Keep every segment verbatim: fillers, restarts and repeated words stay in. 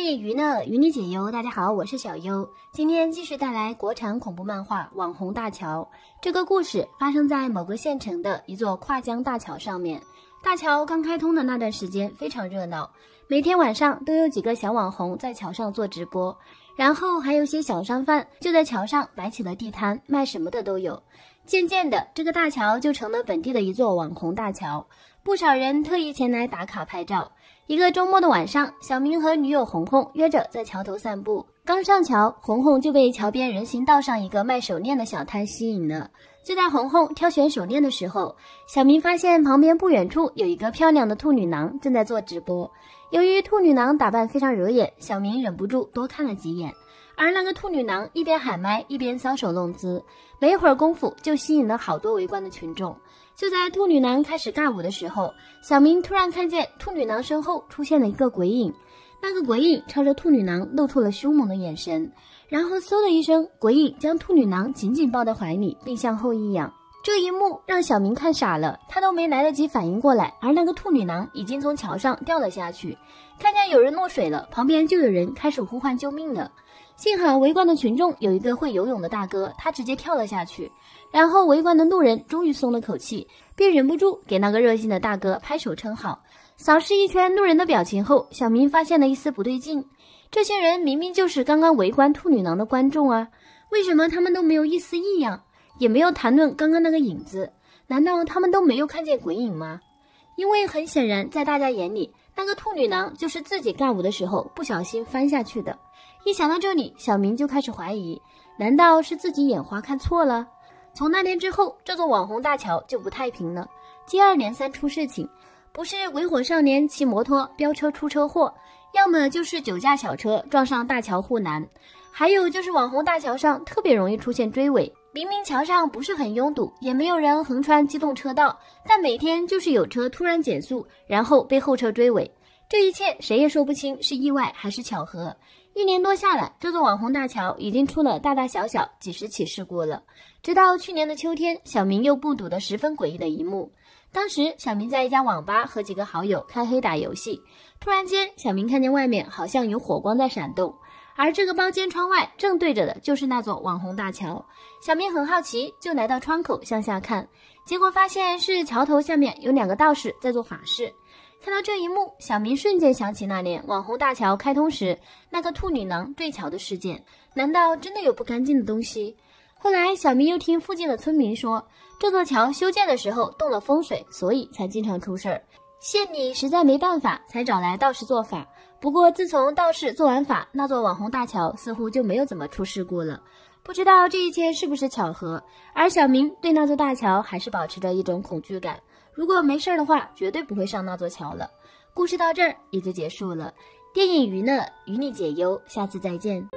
电影娱乐与你解忧，大家好，我是小优，今天继续带来国产恐怖漫画《网红大桥》。这个故事发生在某个县城的一座跨江大桥上面。大桥刚开通的那段时间非常热闹，每天晚上都有几个小网红在桥上做直播，然后还有些小商贩就在桥上摆起了地摊，卖什么的都有。渐渐的，这个大桥就成了本地的一座网红大桥，不少人特意前来打卡拍照。一个周末的晚上，小明和女友红红约着在桥头散步。刚上桥，红红就被桥边人行道上一个卖手链的小摊吸引了。就在红红挑选手链的时候，小明发现旁边不远处有一个漂亮的兔女郎正在做直播。由于兔女郎打扮非常惹眼，小明忍不住多看了几眼。而那个兔女郎一边喊麦一边搔首弄姿，没一会儿功夫就吸引了好多围观的群众。就在兔女郎开始尬舞的时候，小明突然看见兔女郎身后出现了一个鬼影，那个鬼影朝着兔女郎露出了凶猛的眼神，然后嗖的一声，鬼影将兔女郎紧紧抱在怀里并向后一仰。这一幕让小明看傻了，他都没来得及反应过来，而那个兔女郎已经从桥上掉了下去。看见有人落水了，旁边就有人开始呼唤救命了。幸好围观的群众有一个会游泳的大哥，他直接跳了下去，然后围观的路人终于松了口气，便忍不住给那个热心的大哥拍手称好。扫视一圈路人的表情后，小明发现了一丝不对劲，这些人明明就是刚刚围观兔女郎的观众啊，为什么他们都没有一丝异样，也没有谈论刚刚那个影子？难道他们都没有看见鬼影吗？因为很显然在大家眼里，那个兔女郎就是自己尬舞的时候不小心翻下去的。一想到这里，小明就开始怀疑，难道是自己眼花看错了？从那天之后，这座网红大桥就不太平了，接二连三出事情，不是尾火少年骑摩托飙车出车祸，要么就是酒驾小车撞上大桥护栏，还有就是网红大桥上特别容易出现追尾。明明桥上不是很拥堵，也没有人横穿机动车道，但每天就是有车突然减速，然后被后车追尾。这一切谁也说不清是意外还是巧合。一年多下来，这座网红大桥已经出了大大小小几十起事故了。直到去年的秋天，小明又目睹了十分诡异的一幕。当时小明在一家网吧和几个好友开黑打游戏，突然间小明看见外面好像有火光在闪动，而这个包间窗外正对着的就是那座网红大桥。小明很好奇，就来到窗口向下看，结果发现是桥头下面有两个道士在做法事。看到这一幕，小明瞬间想起那年网红大桥开通时那个兔女郎坠桥的事件，难道真的有不干净的东西？后来小明又听附近的村民说，这座桥修建的时候动了风水，所以才经常出事儿。县里实在没办法，才找来道士做法。不过自从道士做完法，那座网红大桥似乎就没有怎么出事故了。不知道这一切是不是巧合，而小明对那座大桥还是保持着一种恐惧感。如果没事的话，绝对不会上那座桥了。故事到这儿也就结束了。电影娱乐与你解忧，下次再见。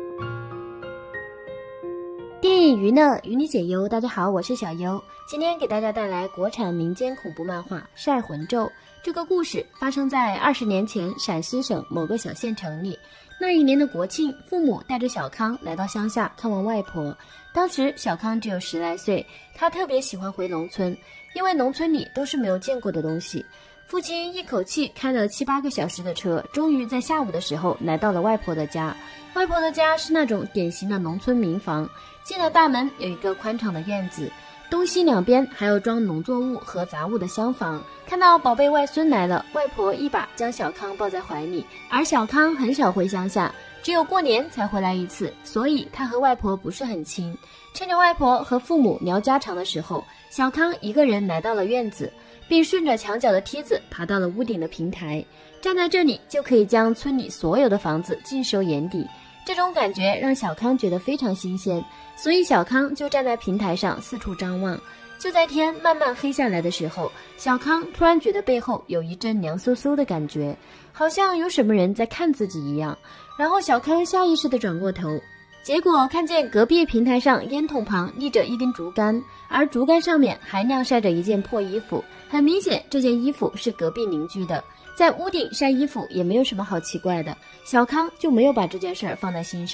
电影娱乐与你解忧，大家好，我是小优，今天给大家带来国产民间恐怖漫画《晒魂咒》。这个故事发生在二十年前陕西省某个小县城里。那一年的国庆，父母带着小康来到乡下看望外婆。当时小康只有十来岁，他特别喜欢回农村，因为农村里都是没有见过的东西。父亲一口气开了七八个小时的车，终于在下午的时候来到了外婆的家。外婆的家是那种典型的农村民房，进了大门有一个宽敞的院子，东西两边还有装农作物和杂物的厢房。看到宝贝外孙来了，外婆一把将小康抱在怀里。而小康很少回乡下，只有过年才回来一次，所以他和外婆不是很亲。趁着外婆和父母聊家常的时候，小康一个人来到了院子，并顺着墙角的梯子爬到了屋顶的平台。站在这里就可以将村里所有的房子尽收眼底，这种感觉让小康觉得非常新鲜，所以小康就站在平台上四处张望。就在天慢慢黑下来的时候，小康突然觉得背后有一阵凉飕飕的感觉，好像有什么人在看自己一样。然后小康下意识地转过头，结果看见隔壁平台上烟筒旁立着一根竹竿，而竹竿上面还晾晒着一件破衣服。很明显这件衣服是隔壁邻居的，在屋顶晒衣服也没有什么好奇怪的，小康就没有把这件事儿放在心上。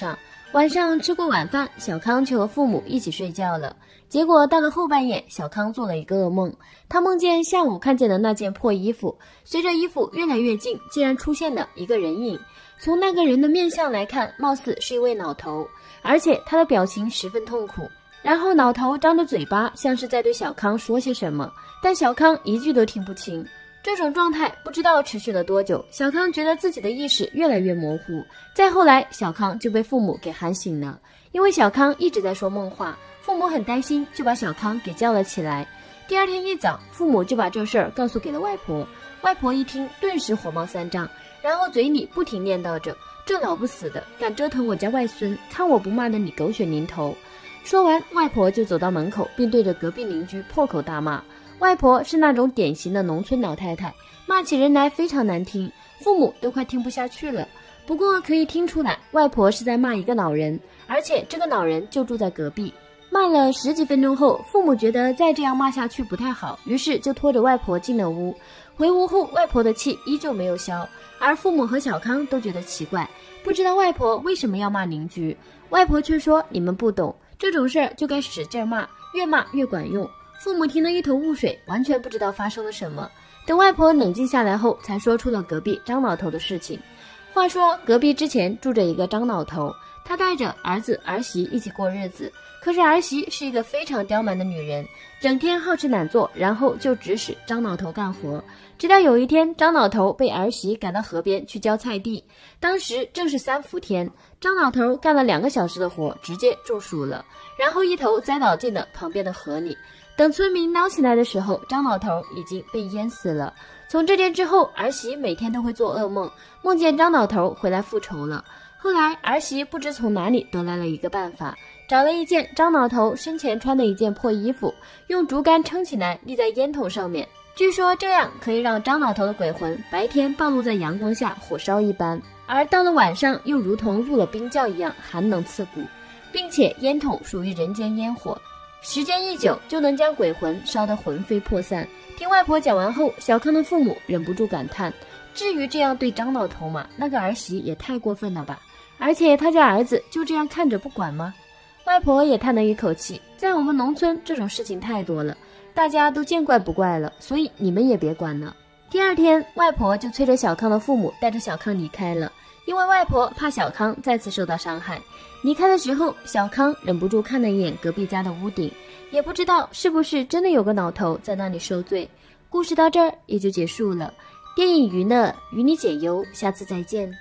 晚上吃过晚饭，小康就和父母一起睡觉了。结果到了后半夜，小康做了一个噩梦，他梦见下午看见的那件破衣服，随着衣服越来越近，竟然出现了一个人影。从那个人的面相来看，貌似是一位老头，而且他的表情十分痛苦。然后老头张着嘴巴，像是在对小康说些什么，但小康一句都听不清。这种状态不知道持续了多久，小康觉得自己的意识越来越模糊。再后来，小康就被父母给喊醒了，因为小康一直在说梦话，父母很担心，就把小康给叫了起来。第二天一早，父母就把这事儿告诉给了外婆。外婆一听，顿时火冒三丈，然后嘴里不停念叨着：“这老不死的，敢折腾我家外孙，看我不骂得你狗血淋头！”说完，外婆就走到门口，并对着隔壁邻居破口大骂。外婆是那种典型的农村老太太，骂起人来非常难听，父母都快听不下去了。不过可以听出来，外婆是在骂一个老人，而且这个老人就住在隔壁。骂了十几分钟后，父母觉得再这样骂下去不太好，于是就拖着外婆进了屋。回屋后，外婆的气依旧没有消，而父母和小康都觉得奇怪，不知道外婆为什么要骂邻居。外婆却说：“你们不懂，这种事儿就该使劲骂，越骂越管用。”父母听得一头雾水，完全不知道发生了什么。等外婆冷静下来后，才说出了隔壁张老头的事情。话说隔壁之前住着一个张老头，他带着儿子儿媳一起过日子，可是儿媳是一个非常刁蛮的女人，整天好吃懒做，然后就指使张老头干活。直到有一天，张老头被儿媳赶到河边去浇菜地，当时正是三伏天，张老头干了两个小时的活，直接中暑了，然后一头栽倒进了旁边的河里。等村民捞起来的时候，张老头已经被淹死了。从这天之后，儿媳每天都会做噩梦，梦见张老头回来复仇了。后来儿媳不知从哪里得来了一个办法，找了一件张老头生前穿的一件破衣服，用竹竿撑起来立在烟筒上面，据说这样可以让张老头的鬼魂白天暴露在阳光下火烧一般，而到了晚上又如同入了冰窖一样寒冷刺骨，并且烟筒属于人间烟火，时间一久就能将鬼魂烧得魂飞魄散。听外婆讲完后，小康的父母忍不住感叹，至于这样对张老头吗？那个儿媳也太过分了吧，而且他家儿子就这样看着不管吗？外婆也叹了一口气，在我们农村这种事情太多了，大家都见怪不怪了，所以你们也别管了。第二天，外婆就催着小康的父母带着小康离开了，因为外婆怕小康再次受到伤害。离开的时候，小康忍不住看了一眼隔壁家的屋顶，也不知道是不是真的有个老头在那里受罪。故事到这儿也就结束了。电影娱乐与你解忧，下次再见。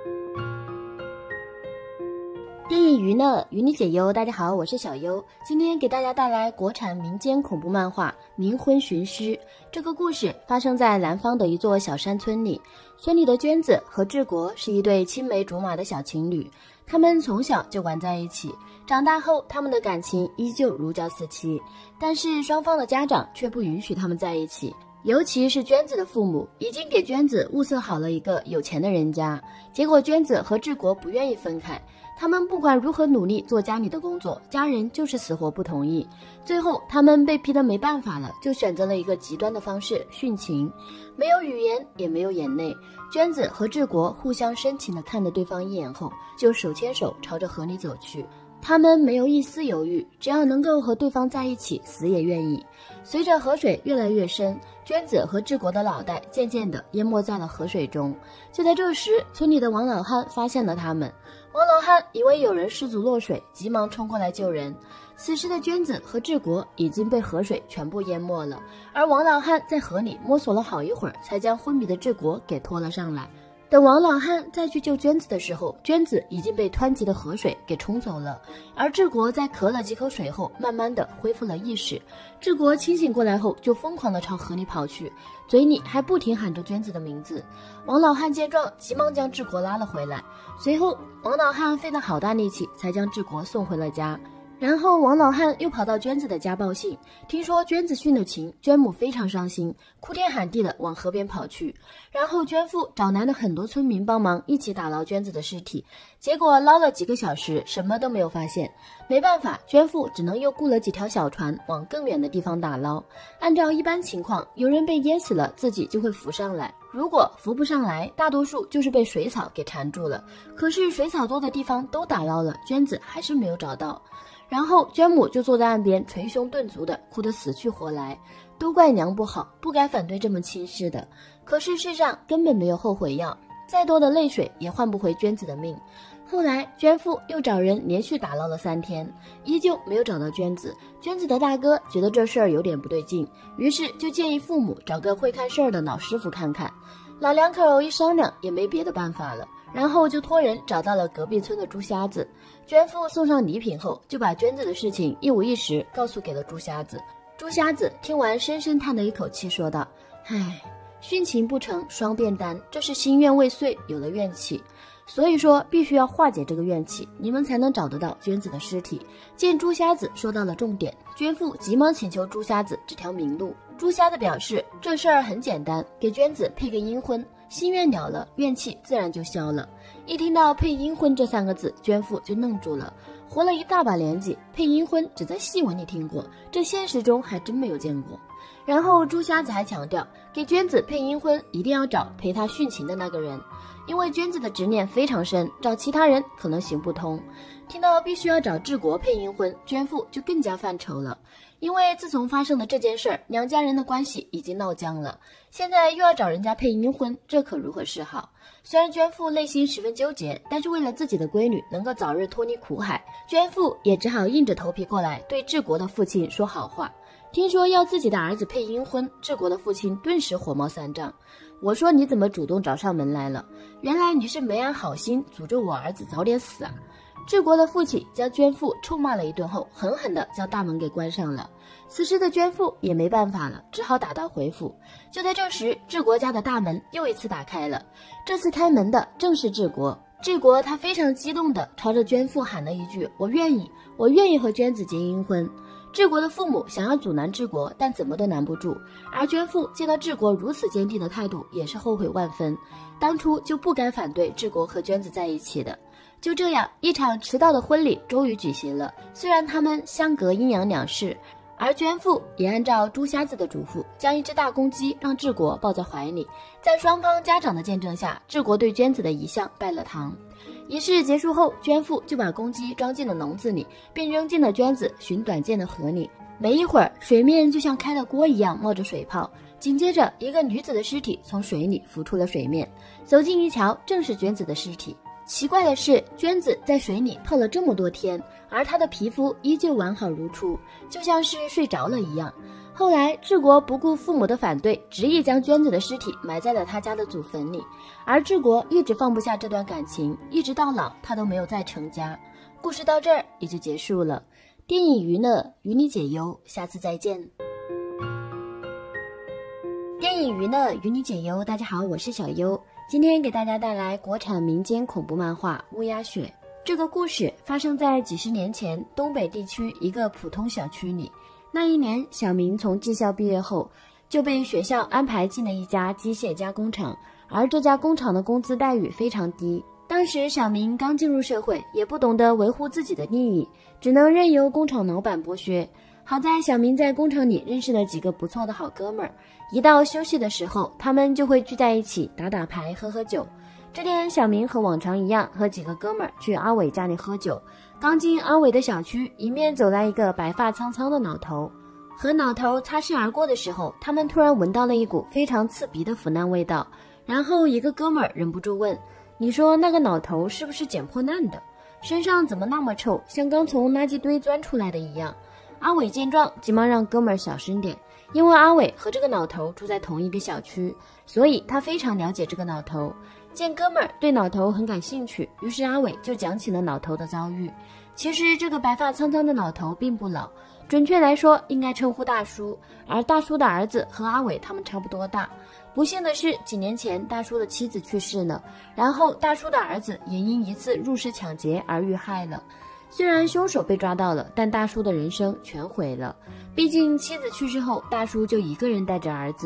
电影娱乐与你解忧，大家好，我是小优，今天给大家带来国产民间恐怖漫画《冥婚寻尸》。这个故事发生在南方的一座小山村里，村里的娟子和治国是一对青梅竹马的小情侣，他们从小就玩在一起，长大后他们的感情依旧如胶似漆，但是双方的家长却不允许他们在一起。尤其是娟子的父母已经给娟子物色好了一个有钱的人家，结果娟子和治国不愿意分开，他们不管如何努力做家里的工作，家人就是死活不同意。最后他们被逼得没办法了，就选择了一个极端的方式殉情，没有语言也没有眼泪。娟子和治国互相深情地看了对方一眼后，就手牵手朝着河里走去。他们没有一丝犹豫，只要能够和对方在一起，死也愿意。随着河水越来越深，娟子和治国的脑袋渐渐地淹没在了河水中。就在这时，村里的王老汉发现了他们。王老汉以为有人失足落水，急忙冲过来救人。此时的娟子和治国已经被河水全部淹没了，而王老汉在河里摸索了好一会儿，才将昏迷的治国给拖了上来。等王老汉再去救娟子的时候，娟子已经被湍急的河水给冲走了，而治国在咳了几口水后，慢慢的恢复了意识。治国清醒过来后，就疯狂的朝河里跑去，嘴里还不停喊着娟子的名字。王老汉见状，急忙将治国拉了回来。随后，王老汉费了好大力气，才将治国送回了家。然后王老汉又跑到娟子的家报信，听说娟子殉了情，娟母非常伤心，哭天喊地的往河边跑去。然后娟父找来了很多村民帮忙，一起打捞娟子的尸体，结果捞了几个小时，什么都没有发现。没办法，娟父只能又雇了几条小船往更远的地方打捞。按照一般情况，有人被淹死了，自己就会浮上来， 如果浮不上来，大多数就是被水草给缠住了。可是水草多的地方都打捞了，娟子还是没有找到。然后娟母就坐在岸边捶胸顿足的哭得死去活来，都怪娘不好，不该反对这么亲事的。可是世上根本没有后悔药，再多的泪水也换不回娟子的命。后来娟父又找人连续打捞了三天，依旧没有找到娟子。娟子的大哥觉得这事儿有点不对劲，于是就建议父母找个会看事儿的老师傅看看。老两口一商量也没别的办法了，然后就托人找到了隔壁村的朱瞎子。娟父送上礼品后，就把娟子的事情一五一十告诉给了朱瞎子。朱瞎子听完深深叹了一口气，说道：唉，殉情不成双便担，这是心愿未遂，有了怨气。所以说必须要化解这个怨气，你们才能找得到娟子的尸体。见朱瞎子说到了重点，娟父急忙请求朱瞎子指条明路。朱瞎子表示这事儿很简单，给娟子配个阴婚，心愿了了，怨气自然就消了。一听到配阴婚这三个字，娟父就愣住了。活了一大把年纪，配阴婚只在戏文里听过，这现实中还真没有见过。然后朱瞎子还强调，给娟子配阴婚一定要找陪她殉情的那个人，因为娟子的执念非常深，找其他人可能行不通。听到必须要找治国配阴婚，娟父就更加犯愁了。因为自从发生了这件事儿，两家人的关系已经闹僵了，现在又要找人家配阴婚，这可如何是好？虽然娟父内心十分纠结，但是为了自己的闺女能够早日脱离苦海，娟父也只好硬着头皮过来对治国的父亲说好话。听说要自己的儿子配阴婚，治国的父亲顿时火冒三丈。我说你怎么主动找上门来了？原来你是没安好心，诅咒我儿子早点死啊！治国的父亲将娟父臭骂了一顿后，狠狠地将大门给关上了。此时的娟父也没办法了，只好打道回府。就在这时，治国家的大门又一次打开了，这次开门的正是治国。治国他非常激动地朝着娟父喊了一句：我愿意，我愿意和娟子结阴婚。治国的父母想要阻拦治国，但怎么都拦不住。而娟父见到治国如此坚定的态度，也是后悔万分，当初就不该反对治国和娟子在一起的。就这样，一场迟到的婚礼终于举行了。虽然他们相隔阴阳两世，而娟父也按照朱瞎子的嘱咐，将一只大公鸡让治国抱在怀里。在双方家长的见证下，治国对娟子的遗像拜了堂。仪式结束后，娟父就把公鸡装进了笼子里，并扔进了娟子寻短见的河里。没一会儿，水面就像开了锅一样冒着水泡。紧接着，一个女子的尸体从水里浮出了水面，走近一瞧，正是娟子的尸体。奇怪的是，娟子在水里泡了这么多天，而她的皮肤依旧完好如初，就像是睡着了一样。后来治国不顾父母的反对，执意将娟子的尸体埋在了他家的祖坟里，而治国一直放不下这段感情，一直到老他都没有再成家。故事到这儿也就结束了。电影娱乐与你解忧，下次再见。电影娱乐与你解忧，大家好，我是小优，今天给大家带来国产民间恐怖漫画《乌鸦血》。这个故事发生在几十年前东北地区一个普通小区里。那一年，小明从技校毕业后，就被学校安排进了一家机械加工厂，而这家工厂的工资待遇非常低。当时小明刚进入社会，也不懂得维护自己的利益，只能任由工厂老板剥削。好在小明在工厂里认识了几个不错的好哥们儿，一到休息的时候，他们就会聚在一起打打牌、喝喝酒。这天，小明和往常一样，和几个哥们儿去阿伟家里喝酒。刚进阿伟的小区，迎面走来一个白发苍苍的老头。和老头擦身而过的时候，他们突然闻到了一股非常刺鼻的腐烂味道。然后一个哥们儿忍不住问：你说那个老头是不是捡破烂的？身上怎么那么臭，像刚从垃圾堆钻出来的一样？阿伟见状，急忙让哥们儿小声点，因为阿伟和这个老头住在同一个小区，所以他非常了解这个老头。见哥们儿对老头很感兴趣，于是阿伟就讲起了老头的遭遇。其实这个白发苍苍的老头并不老，准确来说应该称呼大叔，而大叔的儿子和阿伟他们差不多大。不幸的是，几年前大叔的妻子去世了，然后大叔的儿子也因一次入室抢劫而遇害了。虽然凶手被抓到了，但大叔的人生全毁了。毕竟妻子去世后，大叔就一个人带着儿子。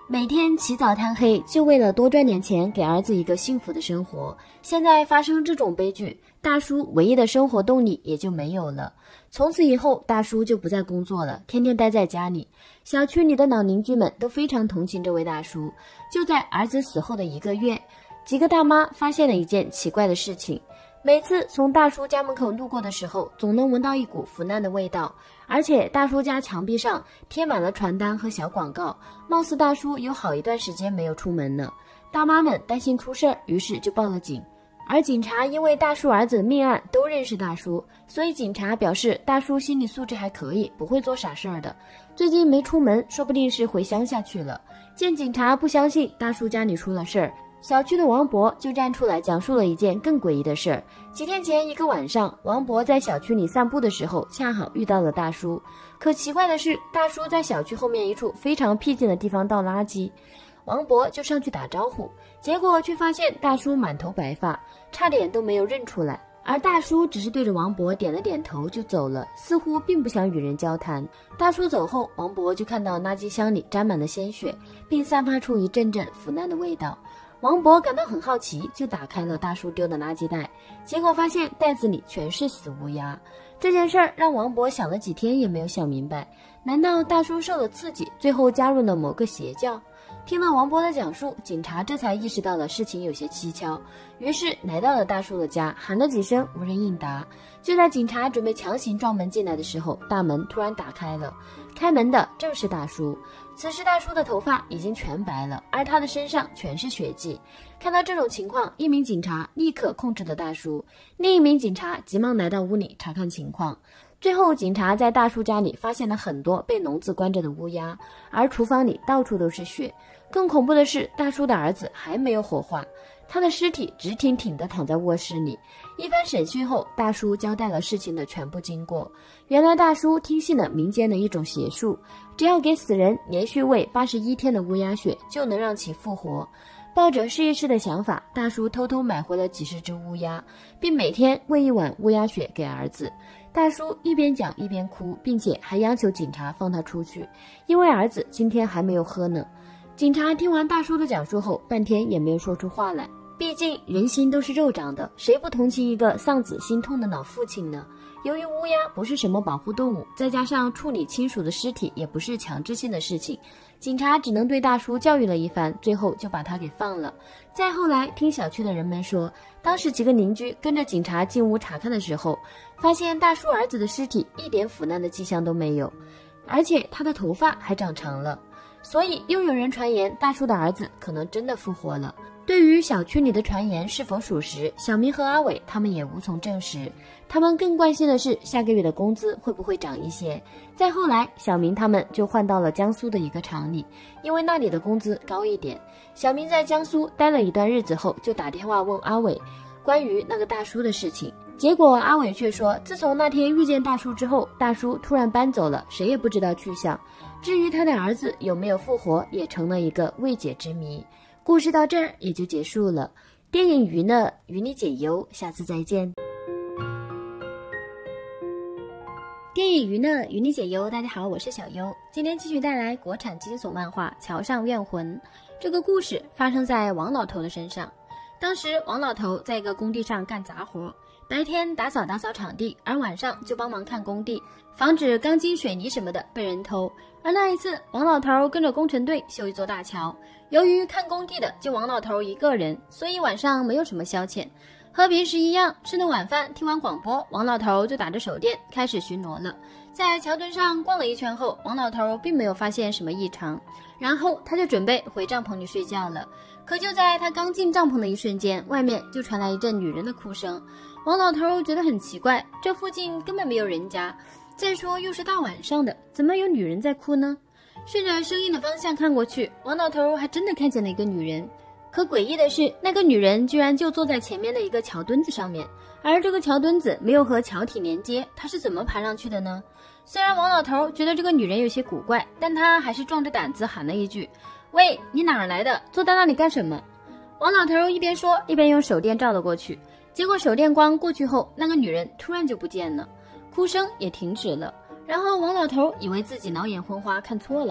每天起早贪黑，就为了多赚点钱，给儿子一个幸福的生活。现在发生这种悲剧，大叔唯一的生活动力也就没有了。从此以后，大叔就不再工作了，天天待在家里。小区里的老邻居们都非常同情这位大叔。就在儿子死后的一个月，几个大妈发现了一件奇怪的事情。每次从大叔家门口路过的时候，总能闻到一股腐烂的味道，而且大叔家墙壁上贴满了传单和小广告，貌似大叔有好一段时间没有出门了。大妈们担心出事儿，于是就报了警。而警察因为大叔儿子的命案都认识大叔，所以警察表示大叔心理素质还可以，不会做傻事儿的。最近没出门，说不定是回乡下去了。见警察不相信大叔家里出了事儿，小区的王伯就站出来讲述了一件更诡异的事儿。几天前一个晚上，王伯在小区里散步的时候，恰好遇到了大叔。可奇怪的是，大叔在小区后面一处非常僻静的地方倒垃圾。王伯就上去打招呼，结果却发现大叔满头白发，差点都没有认出来。而大叔只是对着王伯点了点头就走了，似乎并不想与人交谈。大叔走后，王伯就看到垃圾箱里沾满了鲜血，并散发出一阵阵腐烂的味道。王伯感到很好奇，就打开了大叔丢的垃圾袋，结果发现袋子里全是死乌鸦。这件事儿让王伯想了几天也没有想明白，难道大叔受了刺激，最后加入了某个邪教？听了王伯的讲述，警察这才意识到了事情有些蹊跷，于是来到了大叔的家，喊了几声无人应答。就在警察准备强行撞门进来的时候，大门突然打开了，开门的正是大叔。此时大叔的头发已经全白了，而他的身上全是血迹。看到这种情况，一名警察立刻控制了大叔，另一名警察急忙来到屋里查看情况。最后警察在大叔家里发现了很多被笼子关着的乌鸦，而厨房里到处都是血。更恐怖的是，大叔的儿子还没有火化，他的尸体直挺挺地躺在卧室里。一番审讯后，大叔交代了事情的全部经过。原来大叔听信了民间的一种邪术，只要给死人连续喂八十一天的乌鸦血，就能让其复活。抱着试一试的想法，大叔偷偷买回了几十只乌鸦，并每天喂一碗乌鸦血给儿子。大叔一边讲一边哭，并且还央求警察放他出去，因为儿子今天还没有喝呢。警察听完大叔的讲述后，半天也没有说出话来。毕竟人心都是肉长的，谁不同情一个丧子心痛的老父亲呢？由于乌鸦不是什么保护动物，再加上处理亲属的尸体也不是强制性的事情，警察只能对大叔教育了一番，最后就把他给放了。再后来听小区的人们说，当时几个邻居跟着警察进屋查看的时候，发现大叔儿子的尸体一点腐烂的迹象都没有，而且他的头发还长长了。所以又有人传言大叔的儿子可能真的复活了。对于小区里的传言是否属实，小明和阿伟他们也无从证实。他们更关心的是下个月的工资会不会涨一些。再后来，小明他们就换到了江苏的一个厂里，因为那里的工资高一点。小明在江苏待了一段日子后，就打电话问阿伟关于那个大叔的事情。结果阿伟却说，自从那天遇见大叔之后，大叔突然搬走了，谁也不知道去向。至于他的儿子有没有复活，也成了一个未解之谜。故事到这儿也就结束了。电影娱乐与你解忧，下次再见。电影娱乐与你解忧，大家好，我是小优，今天继续带来国产惊悚漫画《桥上怨魂》。这个故事发生在王老头的身上。当时王老头在一个工地上干杂活，白天打扫打扫场地，而晚上就帮忙看工地，防止钢筋水泥什么的被人偷。而那一次，王老头跟着工程队修一座大桥，由于看工地的就王老头一个人，所以晚上没有什么消遣，和平时一样，吃了晚饭，听完广播，王老头就打着手电开始巡逻了。在桥墩上逛了一圈后，王老头并没有发现什么异常，然后他就准备回帐篷里睡觉了。可就在他刚进帐篷的一瞬间，外面就传来一阵女人的哭声。王老头觉得很奇怪，这附近根本没有人家，再说又是大晚上的，怎么有女人在哭呢？顺着声音的方向看过去，王老头还真的看见了一个女人。可诡异的是，那个女人居然就坐在前面的一个桥墩子上面，而这个桥墩子没有和桥体连接，她是怎么爬上去的呢？虽然王老头觉得这个女人有些古怪，但他还是壮着胆子喊了一句：喂，你哪儿来的？坐在那里干什么？王老头一边说一边用手电照了过去，结果手电光过去后，那个女人突然就不见了，哭声也停止了。然后王老头以为自己脑眼昏花看错了，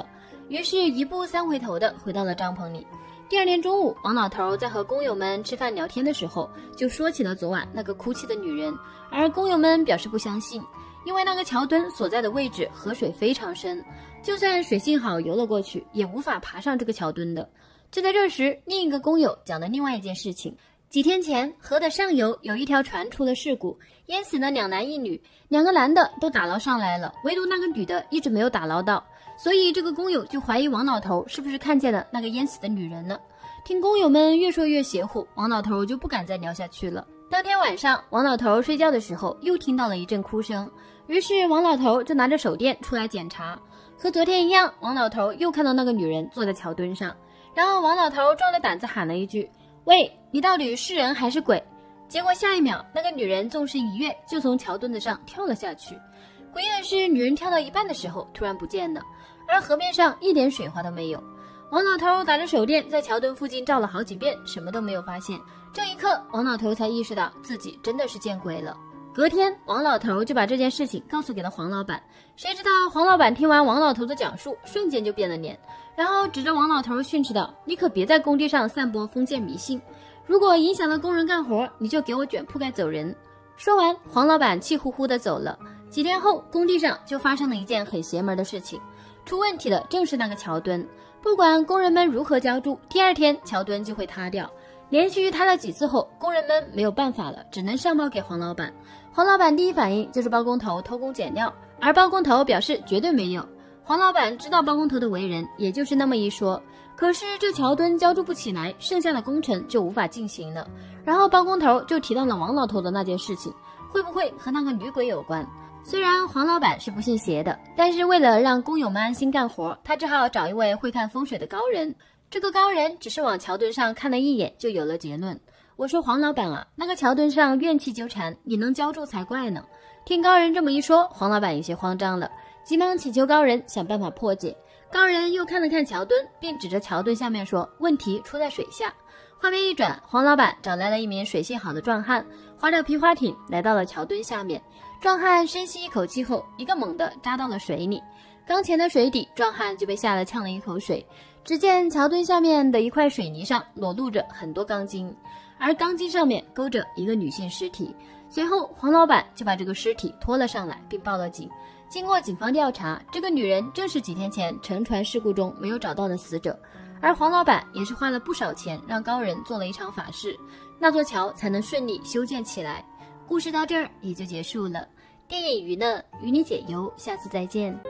于是一步三回头的回到了帐篷里。第二天中午，王老头在和工友们吃饭聊天的时候，就说起了昨晚那个哭泣的女人，而工友们表示不相信，因为那个桥墩所在的位置河水非常深，就算水性好游了过去，也无法爬上这个桥墩的。就在这时，另一个工友讲了另外一件事情。几天前，河的上游有一条船出了事故，淹死了两男一女，两个男的都打捞上来了，唯独那个女的一直没有打捞到，所以这个工友就怀疑王老头是不是看见了那个淹死的女人呢？听工友们越说越邪乎，王老头就不敢再聊下去了。当天晚上，王老头睡觉的时候又听到了一阵哭声，于是王老头就拿着手电出来检查，和昨天一样，王老头又看到那个女人坐在桥墩上，然后王老头壮着胆子喊了一句：喂，你到底是人还是鬼？结果下一秒，那个女人纵身一跃，就从桥墩子上跳了下去。诡异的是，女人跳到一半的时候突然不见了，而河面上一点水花都没有。王老头打着手电在桥墩附近照了好几遍，什么都没有发现。这一刻，王老头才意识到自己真的是见鬼了。隔天，王老头就把这件事情告诉给了黄老板。谁知道黄老板听完王老头的讲述，瞬间就变了脸，然后指着王老头训斥道：你可别在工地上散播封建迷信，如果影响了工人干活，你就给我卷铺盖走人。说完，黄老板气呼呼地走了。几天后，工地上就发生了一件很邪门的事情，出问题的正是那个桥墩。不管工人们如何浇筑，第二天桥墩就会塌掉。连续塌了几次后，工人们没有办法了，只能上报给黄老板。黄老板第一反应就是包工头偷工减料，而包工头表示绝对没有。黄老板知道包工头的为人，也就是那么一说。可是这桥墩浇筑不起来，剩下的工程就无法进行了。然后包工头就提到了王老头的那件事情，会不会和那个女鬼有关？虽然黄老板是不信邪的，但是为了让工友们安心干活，他只好找一位会看风水的高人。这个高人只是往桥墩上看了一眼，就有了结论。我说黄老板啊，那个桥墩上怨气纠缠，你能浇筑才怪呢。听高人这么一说，黄老板有些慌张了，急忙请求高人想办法破解。高人又看了看桥墩，并指着桥墩下面说：问题出在水下。画面一转，黄老板找来了一名水性好的壮汉，划着皮划艇来到了桥墩下面。壮汉深吸一口气后，一个猛地扎到了水里，刚潜到水底，壮汉就被吓得呛了一口水。只见桥墩下面的一块水泥上裸露着很多钢筋，而钢筋上面勾着一个女性尸体。随后黄老板就把这个尸体拖了上来，并报了警。经过警方调查，这个女人正是几天前沉船事故中没有找到的死者，而黄老板也是花了不少钱让高人做了一场法事，那座桥才能顺利修建起来。故事到这儿也就结束了。电影娱乐与你解忧，下次再见。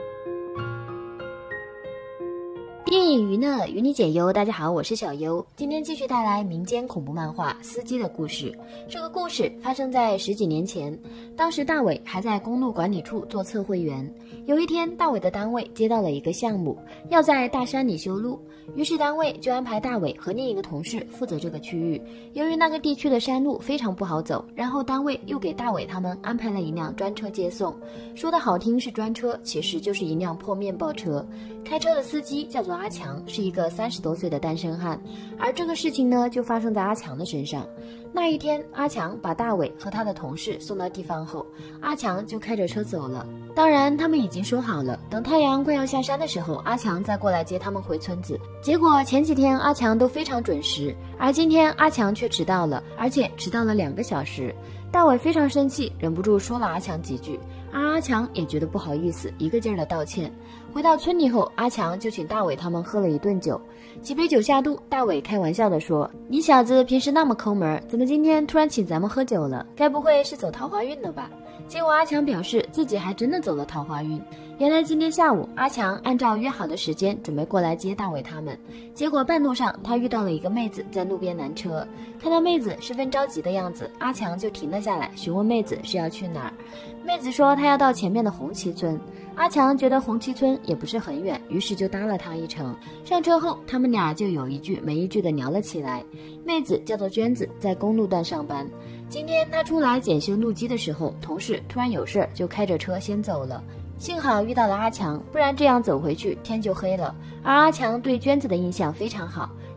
电影娱乐与你解忧，大家好，我是小优，今天继续带来民间恐怖漫画《司机的故事》。这个故事发生在十几年前，当时大伟还在公路管理处做测绘员。有一天，大伟的单位接到了一个项目，要在大山里修路，于是单位就安排大伟和另一个同事负责这个区域。由于那个地区的山路非常不好走，然后单位又给大伟他们安排了一辆专车接送。说的好听是专车，其实就是一辆破面包车。开车的司机叫做阿强，是一个三十多岁的单身汉。而这个事情呢，就发生在阿强的身上。那一天，阿强把大伟和他的同事送到地方后，阿强就开着车走了。当然，他们已经说好了，等太阳快要下山的时候，阿强再过来接他们回村子。结果前几天阿强都非常准时，而今天阿强却迟到了，而且迟到了两个小时。大伟非常生气，忍不住说了阿强几句，而阿强也觉得不好意思，一个劲儿的道歉。回到村里后，阿强就请大伟他们喝了一顿酒。几杯酒下肚，大伟开玩笑地说：你小子平时那么抠门，怎么今天突然请咱们喝酒了？该不会是走桃花运了吧？结果阿强表示自己还真的走了桃花运。原来今天下午，阿强按照约好的时间准备过来接大伟他们，结果半路上他遇到了一个妹子在路边拦车，看到妹子十分着急的样子，阿强就停了下来，询问妹子是要去哪儿。妹子说她要到前面的红旗村。阿强觉得红旗村也不是很远，于是就搭了她一程。上车后，他们俩就有一句没一句的聊了起来。妹子叫做娟子，在公路段上班。今天她出来检修路基的时候，同事突然有事儿，就开着车先走了。幸好遇到了阿强，不然这样走回去天就黑了。而阿强对娟子的印象非常好，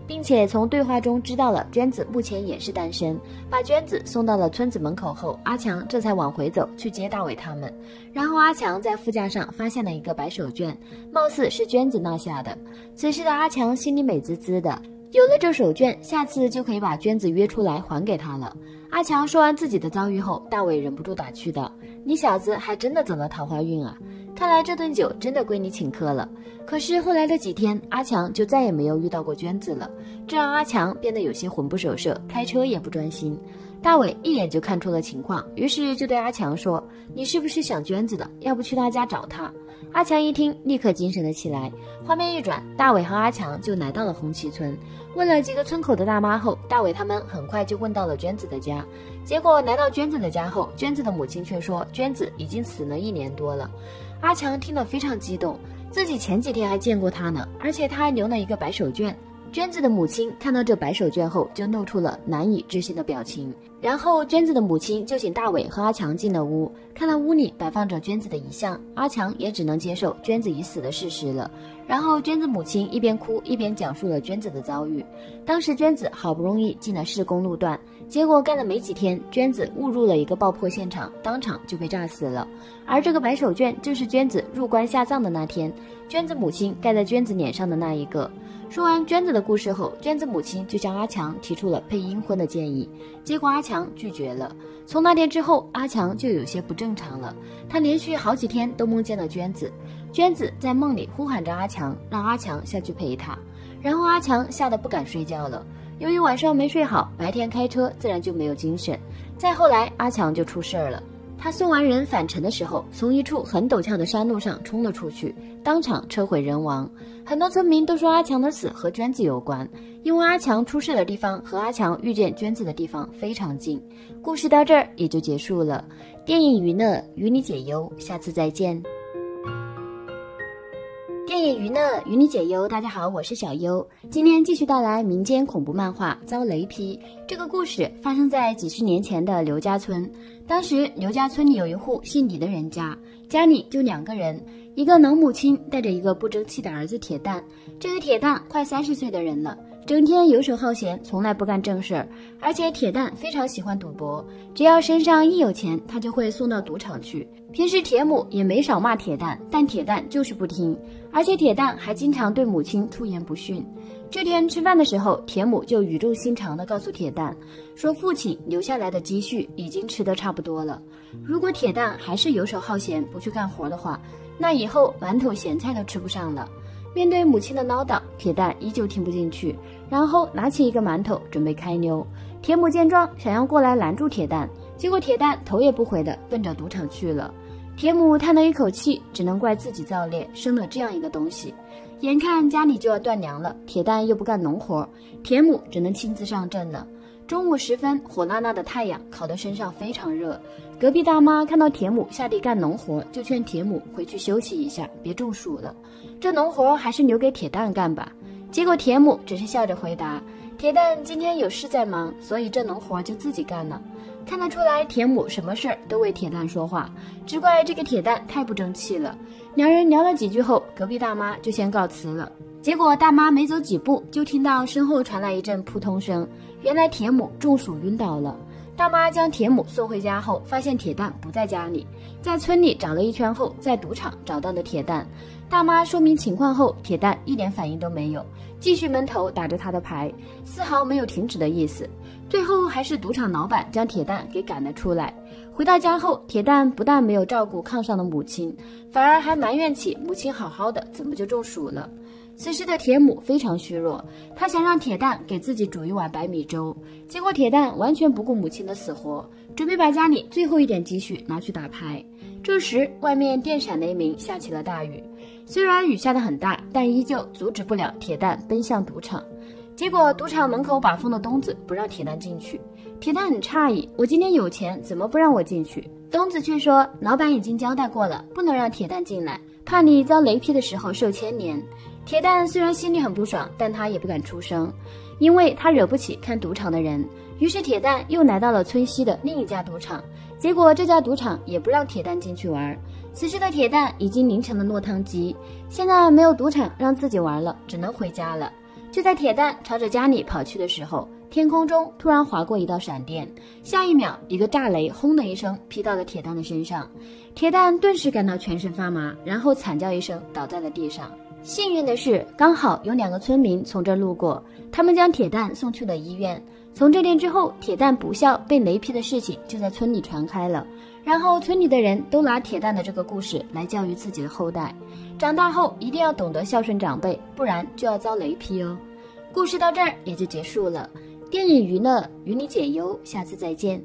并且从对话中知道了娟子目前也是单身，把娟子送到了村子门口后，阿强这才往回走去接大伟他们。然后阿强在副驾上发现了一个白手绢，貌似是娟子落下的。此时的阿强心里美滋滋的，有了这手绢，下次就可以把娟子约出来还给他了。阿强说完自己的遭遇后，大伟忍不住打趣道：“你小子还真的走了桃花运啊！看来这顿酒真的归你请客了。”可是后来的几天，阿强就再也没有遇到过娟子了，这让阿强变得有些魂不守舍，开车也不专心。大伟一眼就看出了情况，于是就对阿强说：“你是不是想娟子的？要不去他家找他？”阿强一听，立刻精神了起来。画面一转，大伟和阿强就来到了红旗村。问了几个村口的大妈后，大伟他们很快就问到了娟子的家。结果来到娟子的家后，娟子的母亲却说娟子已经死了一年多了。阿强听了非常激动，自己前几天还见过她呢，而且她还留了一个白手绢。娟子的母亲看到这白手绢后，就露出了难以置信的表情。然后娟子的母亲就请大伟和阿强进了屋，看到屋里摆放着娟子的遗像，阿强也只能接受娟子已死的事实了。然后娟子母亲一边哭一边讲述了娟子的遭遇。当时娟子好不容易进了市公路段，结果干了没几天，娟子误入了一个爆破现场，当场就被炸死了。而这个白手绢正是娟子入关下葬的那天，娟子母亲盖在娟子脸上的那一个。说完娟子的故事后，娟子母亲就向阿强提出了配阴婚的建议，结果阿强拒绝了。从那天之后，阿强就有些不正常了，他连续好几天都梦见了娟子，娟子在梦里呼喊着阿强，让阿强下去陪她。然后阿强吓得不敢睡觉了，由于晚上没睡好，白天开车自然就没有精神。再后来，阿强就出事儿了。他送完人返程的时候，从一处很陡峭的山路上冲了出去，当场车毁人亡。很多村民都说阿强的死和娟子有关，因为阿强出事的地方和阿强遇见娟子的地方非常近。故事到这儿也就结束了。电影娱乐与你解忧，下次再见。电影娱乐与你解忧，大家好，我是小优，今天继续带来民间恐怖漫画《遭雷劈》。这个故事发生在几十年前的刘家村。当时刘家村里有一户姓李的人家，家里就两个人，一个老母亲带着一个不争气的儿子铁蛋。这个铁蛋快三十岁的人了，整天游手好闲，从来不干正事儿。而且铁蛋非常喜欢赌博，只要身上一有钱，他就会送到赌场去。平时铁母也没少骂铁蛋，但铁蛋就是不听，而且铁蛋还经常对母亲出言不逊。这天吃饭的时候，铁母就语重心长地告诉铁蛋，说父亲留下来的积蓄已经吃得差不多了，如果铁蛋还是游手好闲不去干活的话，那以后馒头咸菜都吃不上了。面对母亲的唠叨，铁蛋依旧听不进去，然后拿起一个馒头准备开溜。铁母见状想要过来拦住铁蛋，结果铁蛋头也不回地奔着赌场去了。铁母叹了一口气，只能怪自己造孽，生了这样一个东西。眼看家里就要断粮了，铁蛋又不干农活，铁母只能亲自上阵了。中午时分，火辣辣的太阳烤得身上非常热。隔壁大妈看到铁母下地干农活，就劝铁母回去休息一下，别中暑了。这农活还是留给铁蛋干吧。结果铁母只是笑着回答，铁蛋今天有事在忙，所以这农活就自己干了。看得出来，铁母什么事儿都为铁蛋说话，只怪这个铁蛋太不争气了。两人聊了几句后，隔壁大妈就先告辞了。结果大妈没走几步，就听到身后传来一阵扑通声，原来铁母中暑晕倒了。大妈将铁母送回家后，发现铁蛋不在家里，在村里找了一圈后，在赌场找到了铁蛋。大妈说明情况后，铁蛋一点反应都没有，继续闷头打着他的牌，丝毫没有停止的意思。最后还是赌场老板将铁蛋给赶了出来。回到家后，铁蛋不但没有照顾炕上的母亲，反而还埋怨起母亲好好的怎么就中暑了。此时的铁母非常虚弱，她想让铁蛋给自己煮一碗白米粥，结果铁蛋完全不顾母亲的死活，准备把家里最后一点积蓄拿去打牌。这时外面电闪雷鸣，下起了大雨。虽然雨下得很大，但依旧阻止不了铁蛋奔向赌场。结果赌场门口把风的东子不让铁蛋进去，铁蛋很诧异，我今天有钱，怎么不让我进去？东子却说，老板已经交代过了，不能让铁蛋进来，怕你遭雷劈的时候受牵连。铁蛋虽然心里很不爽，但他也不敢出声，因为他惹不起看赌场的人。于是铁蛋又来到了村西的另一家赌场，结果这家赌场也不让铁蛋进去玩。此时的铁蛋已经淋成了落汤鸡，现在没有赌场让自己玩了，只能回家了。 就在铁蛋朝着家里跑去的时候，天空中突然划过一道闪电，下一秒一个炸雷轰的一声劈到了铁蛋的身上，铁蛋顿时感到全身发麻，然后惨叫一声倒在了地上。幸运的是，刚好有两个村民从这路过，他们将铁蛋送去了医院。从这天之后，铁蛋不孝被雷劈的事情就在村里传开了，然后村里的人都拿铁蛋的这个故事来教育自己的后代，长大后一定要懂得孝顺长辈，不然就要遭雷劈哦。故事到这儿也就结束了。电影娱乐与你解忧，下次再见。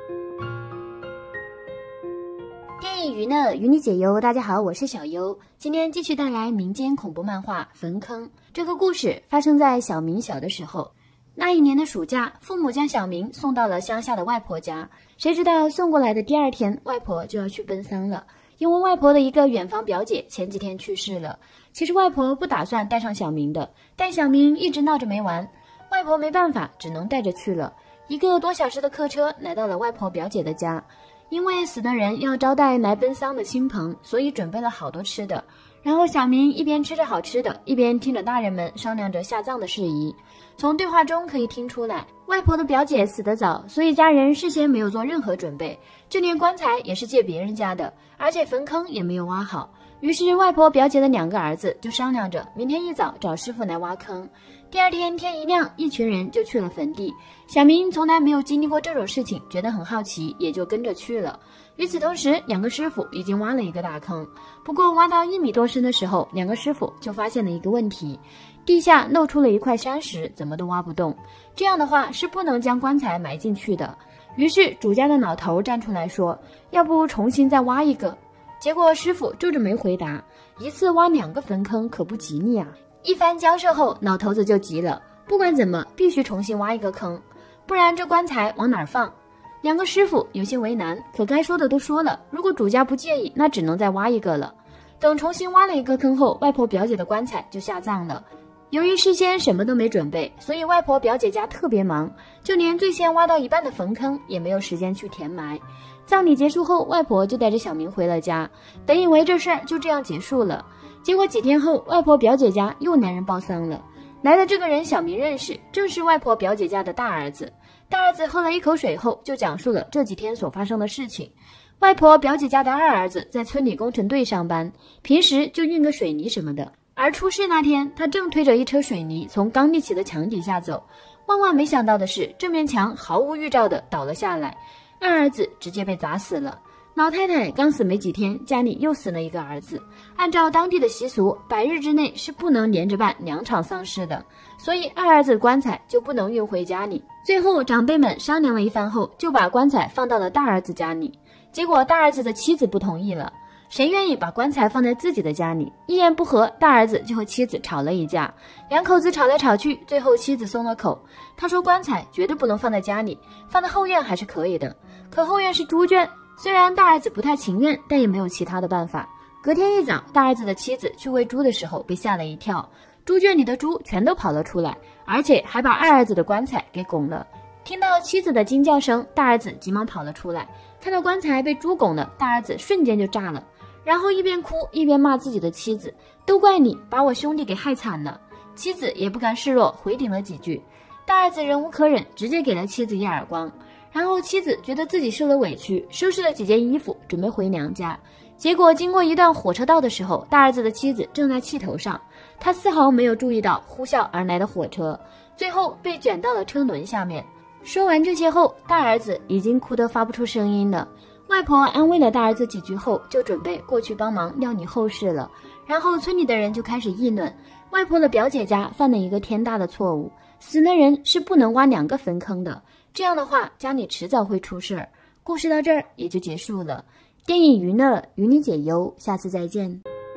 电影娱乐与你解忧，大家好，我是小优，今天继续带来民间恐怖漫画《坟坑》。这个故事发生在小明小的时候。那一年的暑假，父母将小明送到了乡下的外婆家，谁知道送过来的第二天，外婆就要去奔丧了。因为外婆的一个远房表姐前几天去世了，其实外婆不打算带上小明的，但小明一直闹着没完，外婆没办法，只能带着去了。一个多小时的客车来到了外婆表姐的家，因为死的人要招待来奔丧的亲朋，所以准备了好多吃的。然后小明一边吃着好吃的，一边听着大人们商量着下葬的事宜。从对话中可以听出来，外婆的表姐死得早，所以家人事先没有做任何准备，就连棺材也是借别人家的，而且坟坑也没有挖好。于是外婆表姐的两个儿子就商量着明天一早找师傅来挖坑。第二天天一亮，一群人就去了坟地。小明从来没有经历过这种事情，觉得很好奇，也就跟着去了。与此同时，两个师傅已经挖了一个大坑，不过挖到一米多深的时候，两个师傅就发现了一个问题，地下露出了一块山石，怎么都挖不动。这样的话是不能将棺材埋进去的。于是主家的老头站出来说，要不重新再挖一个。结果师傅皱着眉回答，一次挖两个坟坑可不吉利啊。一番交涉后，老头子就急了，不管怎么必须重新挖一个坑，不然这棺材往哪儿放？两个师傅有些为难，可该说的都说了，如果主家不介意，那只能再挖一个了。等重新挖了一个坑后，外婆表姐的棺材就下葬了。由于事先什么都没准备，所以外婆表姐家特别忙，就连最先挖到一半的坟坑也没有时间去填埋。葬礼结束后，外婆就带着小明回了家，本以为这事儿就这样结束了，结果几天后，外婆表姐家又来人报丧了。来的这个人小明认识，正是外婆表姐家的大儿子。大儿子喝了一口水后，就讲述了这几天所发生的事情。外婆表姐家的二儿子在村里工程队上班，平时就运个水泥什么的。而出事那天，他正推着一车水泥从刚立起的墙底下走，万万没想到的是，这面墙毫无预兆地倒了下来，二儿子直接被砸死了。老太太刚死没几天，家里又死了一个儿子。按照当地的习俗，百日之内是不能连着办两场丧事的，所以二儿子的棺材就不能运回家里。最后长辈们商量了一番后，就把棺材放到了大儿子家里。结果大儿子的妻子不同意了，谁愿意把棺材放在自己的家里？一言不合，大儿子就和妻子吵了一架，两口子吵来吵去，最后妻子松了口，她说棺材绝对不能放在家里，放在后院还是可以的。可后院是猪圈，虽然大儿子不太情愿，但也没有其他的办法。隔天一早，大儿子的妻子去喂猪的时候被吓了一跳，猪圈里的猪全都跑了出来，而且还把二儿子的棺材给拱了。听到妻子的惊叫声，大儿子急忙跑了出来，看到棺材被猪拱了，大儿子瞬间就炸了，然后一边哭一边骂自己的妻子，都怪你把我兄弟给害惨了。妻子也不甘示弱，回顶了几句。大儿子忍无可忍，直接给了妻子一耳光。然后妻子觉得自己受了委屈，收拾了几件衣服准备回娘家。结果经过一段火车道的时候，大儿子的妻子正在气头上，他丝毫没有注意到呼啸而来的火车，最后被卷到了车轮下面。说完这些后，大儿子已经哭得发不出声音了。外婆安慰了大儿子几句后，就准备过去帮忙料理后事了。然后村里的人就开始议论，外婆的表姐家犯了一个天大的错误，死的人是不能挖两个坟坑的，这样的话家里迟早会出事儿。故事到这儿也就结束了。电影娱乐与你解忧，下次再见。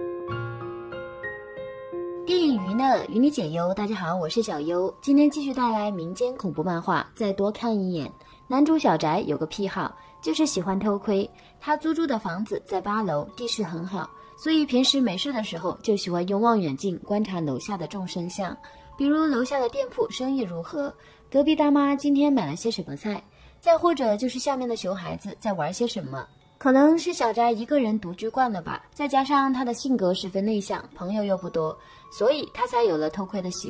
电影娱乐与你解忧，大家好，我是小优，今天继续带来民间恐怖漫画再多看一眼。男主小翟有个癖好，就是喜欢偷窥。他租住的房子在八楼，地势很好，所以平时没事的时候就喜欢用望远镜观察楼下的众生相，比如楼下的店铺生意如何，隔壁大妈今天买了些什么菜，再或者就是下面的熊孩子在玩些什么。可能是小翟一个人独居惯了吧，再加上他的性格十分内向，朋友又不多，所以他才有了偷窥的习惯。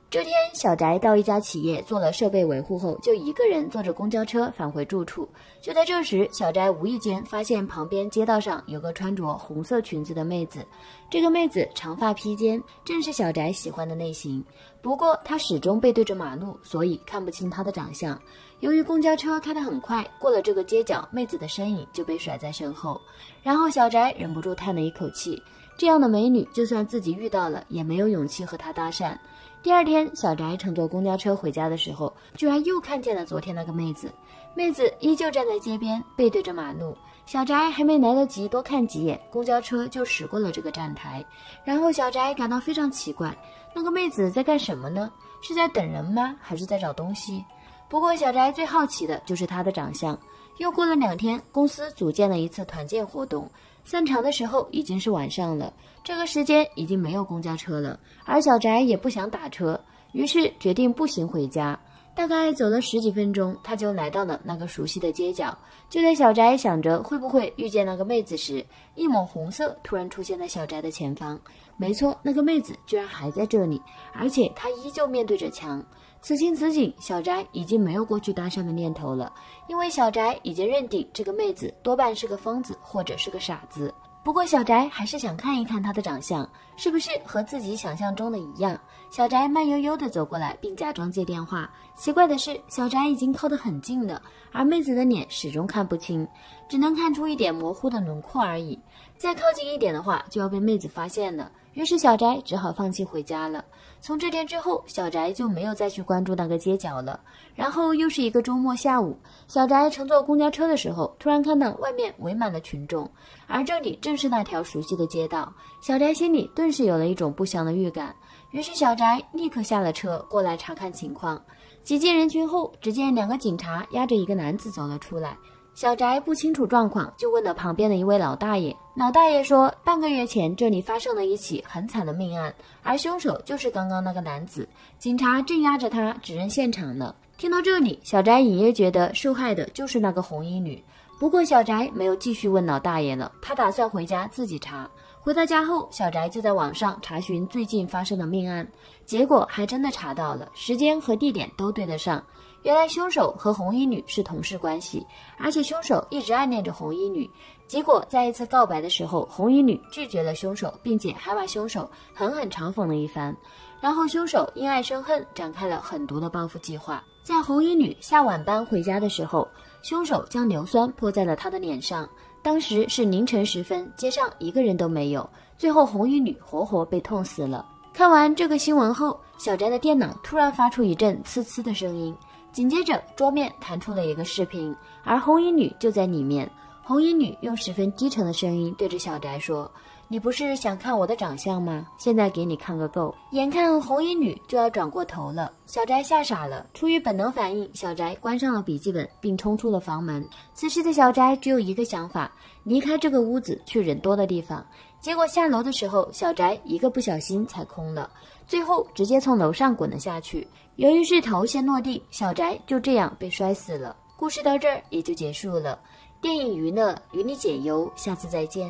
这天，小翟到一家企业做了设备维护后，就一个人坐着公交车返回住处。就在这时，小翟无意间发现旁边街道上有个穿着红色裙子的妹子。这个妹子长发披肩，正是小翟喜欢的类型。不过她始终背对着马路，所以看不清她的长相。由于公交车开得很快，过了这个街角，妹子的身影就被甩在身后。然后小翟忍不住叹了一口气，这样的美女，就算自己遇到了，也没有勇气和她搭讪。第二天，小翟乘坐公交车回家的时候，居然又看见了昨天那个妹子。妹子依旧站在街边，背对着马路。小翟还没来得及多看几眼，公交车就驶过了这个站台。然后小翟感到非常奇怪，那个妹子在干什么呢？是在等人吗？还是在找东西？不过小翟最好奇的就是她的长相。又过了两天，公司组建了一次团建活动。散场的时候已经是晚上了，这个时间已经没有公交车了，而小翟也不想打车，于是决定步行回家。大概走了十几分钟，他就来到了那个熟悉的街角。就在小翟想着会不会遇见那个妹子时，一抹红色突然出现在小翟的前方。没错，那个妹子居然还在这里，而且她依旧面对着墙。此情此景，小翟已经没有过去搭讪的念头了，因为小翟已经认定这个妹子多半是个疯子或者是个傻子。不过小翟还是想看一看她的长相是不是和自己想象中的一样。小翟慢悠悠地走过来，并假装接电话。奇怪的是，小翟已经靠得很近了，而妹子的脸始终看不清，只能看出一点模糊的轮廓而已。再靠近一点的话，就要被妹子发现了。于是小翟只好放弃回家了。从这天之后，小翟就没有再去关注那个街角了。然后又是一个周末下午，小翟乘坐公交车的时候，突然看到外面围满了群众，而这里正是那条熟悉的街道。小翟心里顿时有了一种不祥的预感，于是小翟立刻下了车，过来查看情况。挤进人群后，只见两个警察押着一个男子走了出来。小翟不清楚状况，就问了旁边的一位老大爷。老大爷说，半个月前这里发生了一起很惨的命案，而凶手就是刚刚那个男子，警察正押着他指认现场呢。听到这里，小翟隐约觉得受害的就是那个红衣女。不过小翟没有继续问老大爷了，他打算回家自己查。回到家后，小翟就在网上查询最近发生的命案，结果还真的查到了，时间和地点都对得上。原来凶手和红衣女是同事关系，而且凶手一直暗恋着红衣女。结果在一次告白的时候，红衣女拒绝了凶手，并且还把凶手狠狠嘲讽了一番。然后凶手因爱生恨，展开了狠毒的报复计划。在红衣女下晚班回家的时候，凶手将硫酸泼在了她的脸上。当时是凌晨时分，街上一个人都没有，最后红衣女活活被痛死了。看完这个新闻后，小翟的电脑突然发出一阵呲呲的声音，紧接着桌面弹出了一个视频，而红衣女就在里面。红衣女用十分低沉的声音对着小翟说，你不是想看我的长相吗？现在给你看个够。眼看红衣女就要转过头了，小翟吓傻了。出于本能反应，小翟关上了笔记本，并冲出了房门。此时的小翟只有一个想法，离开这个屋子，去人多的地方。结果下楼的时候，小翟一个不小心踩空了，最后直接从楼上滚了下去。由于是头先落地，小翟就这样被摔死了。故事到这儿也就结束了。电影娱乐与你解忧，下次再见。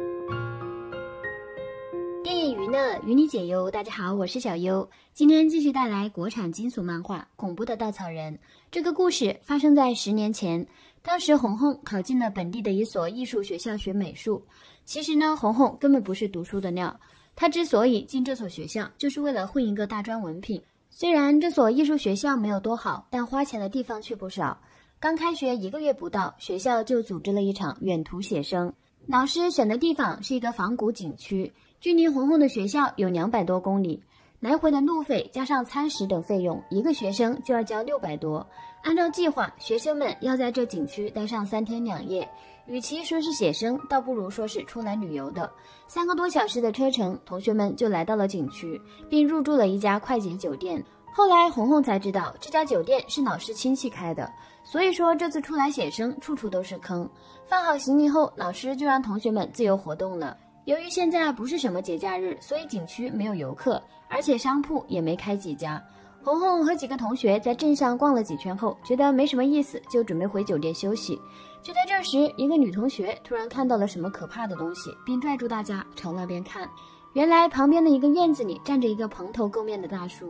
电影娱乐与你解忧，大家好，我是小优。今天继续带来国产惊悚漫画《恐怖的稻草人》。这个故事发生在十年前，当时红红考进了本地的一所艺术学校学美术。其实呢，红红根本不是读书的料，她之所以进这所学校，就是为了混一个大专文凭。虽然这所艺术学校没有多好，但花钱的地方却不少。刚开学一个月不到，学校就组织了一场远途写生。老师选的地方是一个仿古景区，距离红红的学校有两百多公里，来回的路费加上餐食等费用，一个学生就要交六百多。按照计划，学生们要在这景区待上三天两夜，与其说是写生，倒不如说是出来旅游的。三个多小时的车程，同学们就来到了景区，并入住了一家快捷酒店。后来红红才知道，这家酒店是老师亲戚开的，所以说这次出来写生处处都是坑。放好行李后，老师就让同学们自由活动了。由于现在不是什么节假日，所以景区没有游客，而且商铺也没开几家。红红和几个同学在镇上逛了几圈后，觉得没什么意思，就准备回酒店休息。就在这时，一个女同学突然看到了什么可怕的东西，并拽住大家朝那边看。原来旁边的一个院子里站着一个蓬头垢面的大叔，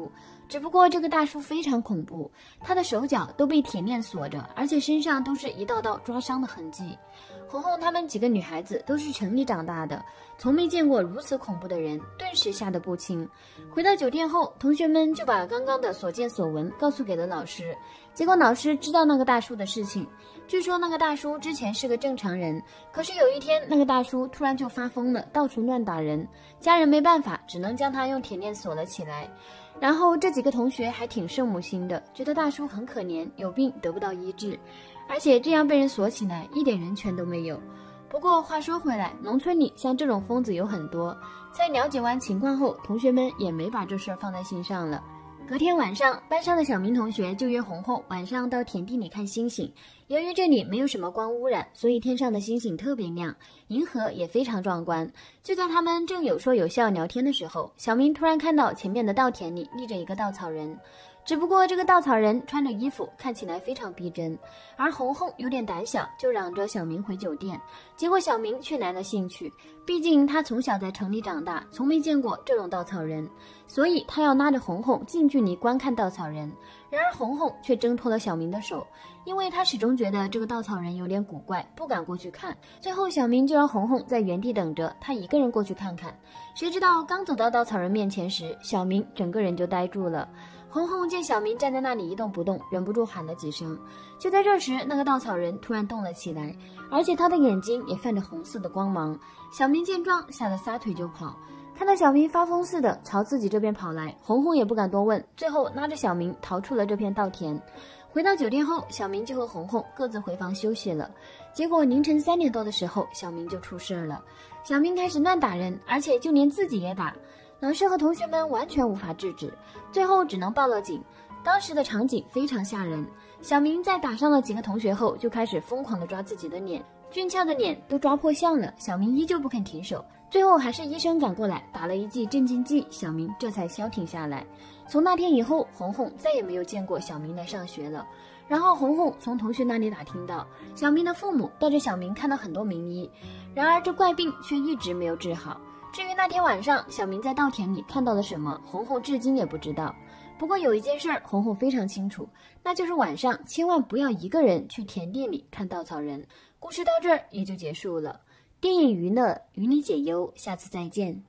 只不过这个大叔非常恐怖，他的手脚都被铁链锁着，而且身上都是一道道抓伤的痕迹。红红她们几个女孩子都是城里长大的，从没见过如此恐怖的人，顿时吓得不轻。回到酒店后，同学们就把刚刚的所见所闻告诉给了老师，结果老师知道那个大叔的事情。据说那个大叔之前是个正常人，可是有一天那个大叔突然就发疯了，到处乱打人，家人没办法，只能将他用铁链锁了起来。然后这几个同学还挺圣母心的，觉得大叔很可怜，有病得不到医治，而且这样被人锁起来一点人权都没有。不过话说回来，农村里像这种疯子有很多，在了解完情况后，同学们也没把这事儿放在心上了。隔天晚上，班上的小明同学就约红红晚上到田地里看星星。由于这里没有什么光污染，所以天上的星星特别亮，银河也非常壮观。就在他们正有说有笑聊天的时候，小明突然看到前面的稻田里立着一个稻草人。只不过这个稻草人穿着衣服，看起来非常逼真，而红红有点胆小，就嚷着小明回酒店。结果小明却来了兴趣，毕竟他从小在城里长大，从没见过这种稻草人，所以他要拉着红红近距离观看稻草人。然而红红却挣脱了小明的手，因为他始终觉得这个稻草人有点古怪，不敢过去看。最后小明就让红红在原地等着，他一个人过去看看。谁知道刚走到稻草人面前时，小明整个人就呆住了。红红见小明站在那里一动不动，忍不住喊了几声。就在这时，那个稻草人突然动了起来，而且他的眼睛也泛着红色的光芒。小明见状，吓得撒腿就跑。看到小明发疯似的朝自己这边跑来，红红也不敢多问，最后拉着小明逃出了这片稻田。回到酒店后，小明就和红红各自回房休息了。结果凌晨三点多的时候，小明就出事了。小明开始乱打人，而且就连自己也打。老师和同学们完全无法制止，最后只能报了警。当时的场景非常吓人。小明在打伤了几个同学后，就开始疯狂地抓自己的脸，俊俏的脸都抓破相了，小明依旧不肯停手。最后还是医生赶过来打了一剂镇静剂，小明这才消停下来。从那天以后，红红再也没有见过小明来上学了。然后红红从同学那里打听到，小明的父母带着小明看到很多名医，然而这怪病却一直没有治好。至于那天晚上小明在稻田里看到了什么，红红至今也不知道。不过有一件事红红非常清楚，那就是晚上千万不要一个人去田地里看稻草人。故事到这儿也就结束了。电影娱乐与你解忧，下次再见。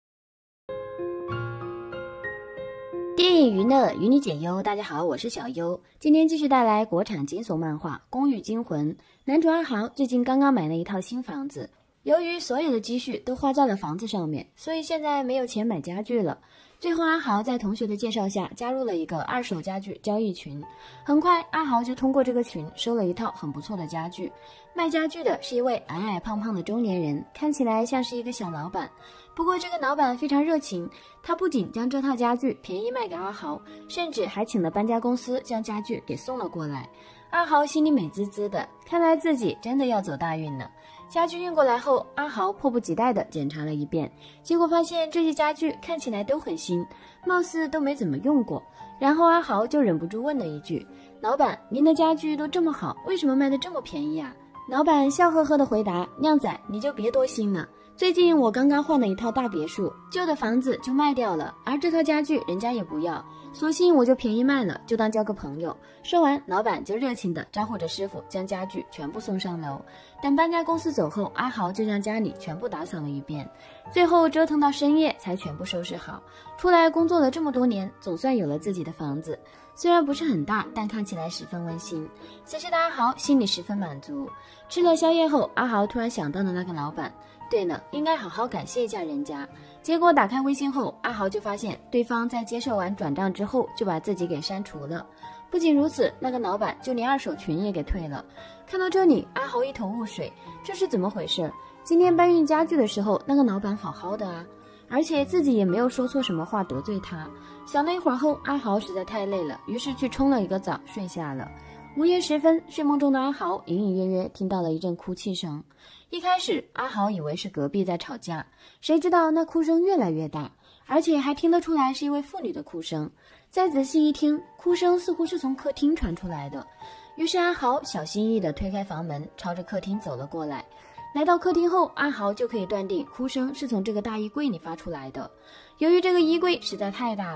电影娱乐与你解忧，大家好，我是小优，今天继续带来国产惊悚漫画《公寓惊魂》。男主阿豪最近刚刚买了一套新房子，由于所有的积蓄都花在了房子上面，所以现在没有钱买家具了。最后阿豪在同学的介绍下加入了一个二手家具交易群，很快阿豪就通过这个群收了一套很不错的家具。卖家具的是一位矮矮胖胖的中年人，看起来像是一个小老板。不过这个老板非常热情，他不仅将这套家具便宜卖给阿豪，甚至还请了搬家公司将家具给送了过来。阿豪心里美滋滋的，看来自己真的要走大运了。家具运过来后，阿豪迫不及待地检查了一遍，结果发现这些家具看起来都很新，貌似都没怎么用过。然后阿豪就忍不住问了一句：“老板，您的家具都这么好，为什么卖得这么便宜啊？”老板笑呵呵地回答：“靓仔，你就别多心了。最近我刚刚换了一套大别墅，旧的房子就卖掉了，而这套家具人家也不要，索性我就便宜卖了，就当交个朋友。”说完，老板就热情地招呼着师傅将家具全部送上楼。等搬家公司走后，阿豪就将家里全部打扫了一遍，最后折腾到深夜才全部收拾好。出来工作了这么多年，总算有了自己的房子，虽然不是很大，但看起来十分温馨。此时的阿豪心里十分满足。吃了宵夜后，阿豪突然想到了那个老板，对了，应该好好感谢一下人家。结果打开微信后，阿豪就发现对方在接受完转账之后就把自己给删除了。不仅如此，那个老板就连二手群也给退了。看到这里，阿豪一头雾水，这是怎么回事？今天搬运家具的时候，那个老板好好的啊，而且自己也没有说错什么话得罪他。想了一会儿后，阿豪实在太累了，于是去冲了一个澡睡下了。午夜时分，睡梦中的阿豪隐隐约约听到了一阵哭泣声。一开始阿豪以为是隔壁在吵架，谁知道那哭声越来越大，而且还听得出来是一位妇女的哭声。再仔细一听，哭声似乎是从客厅传出来的。于是阿豪小心翼翼地推开房门，朝着客厅走了过来。来到客厅后，阿豪就可以断定哭声是从这个大衣柜里发出来的。由于这个衣柜实在太大了，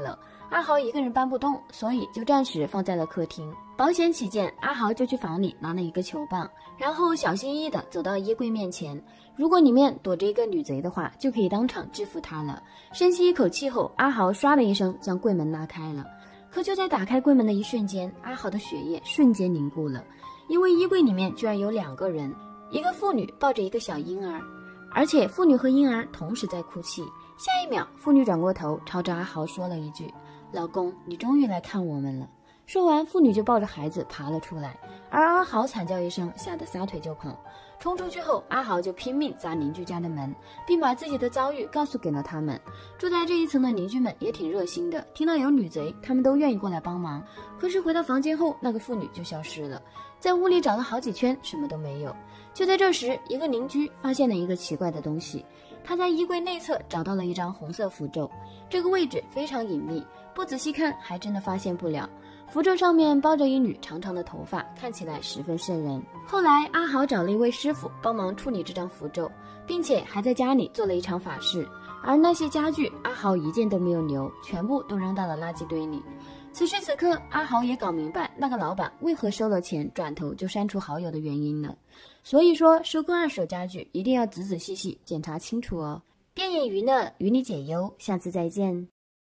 阿豪一个人搬不动，所以就暂时放在了客厅。保险起见，阿豪就去房里拿了一个球棒，然后小心翼翼地走到衣柜面前。如果里面躲着一个女贼的话，就可以当场制服她了。深吸一口气后，阿豪唰的一声将柜门拉开了。可就在打开柜门的一瞬间，阿豪的血液瞬间凝固了，因为衣柜里面居然有两个人，一个妇女抱着一个小婴儿，而且妇女和婴儿同时在哭泣。下一秒，妇女转过头朝着阿豪说了一句：“老公，你终于来看我们了。”说完，妇女就抱着孩子爬了出来，而阿豪惨叫一声，吓得撒腿就跑。冲出去后，阿豪就拼命砸邻居家的门，并把自己的遭遇告诉给了他们。住在这一层的邻居们也挺热心的，听到有女贼，他们都愿意过来帮忙。可是回到房间后，那个妇女就消失了，在屋里找了好几圈，什么都没有。就在这时，一个邻居发现了一个奇怪的东西，他在衣柜内侧找到了一张红色符咒，这个位置非常隐秘，不仔细看还真的发现不了。符咒上面包着一缕长长的头发，看起来十分瘆人。后来阿豪找了一位师傅帮忙处理这张符咒，并且还在家里做了一场法事，而那些家具阿豪一件都没有留，全部都扔到了垃圾堆里。此时此刻，阿豪也搞明白那个老板为何收了钱转头就删除好友的原因了。所以说，收购二手家具一定要仔仔细细检查清楚哦。电影娱乐与你解忧，下次再见。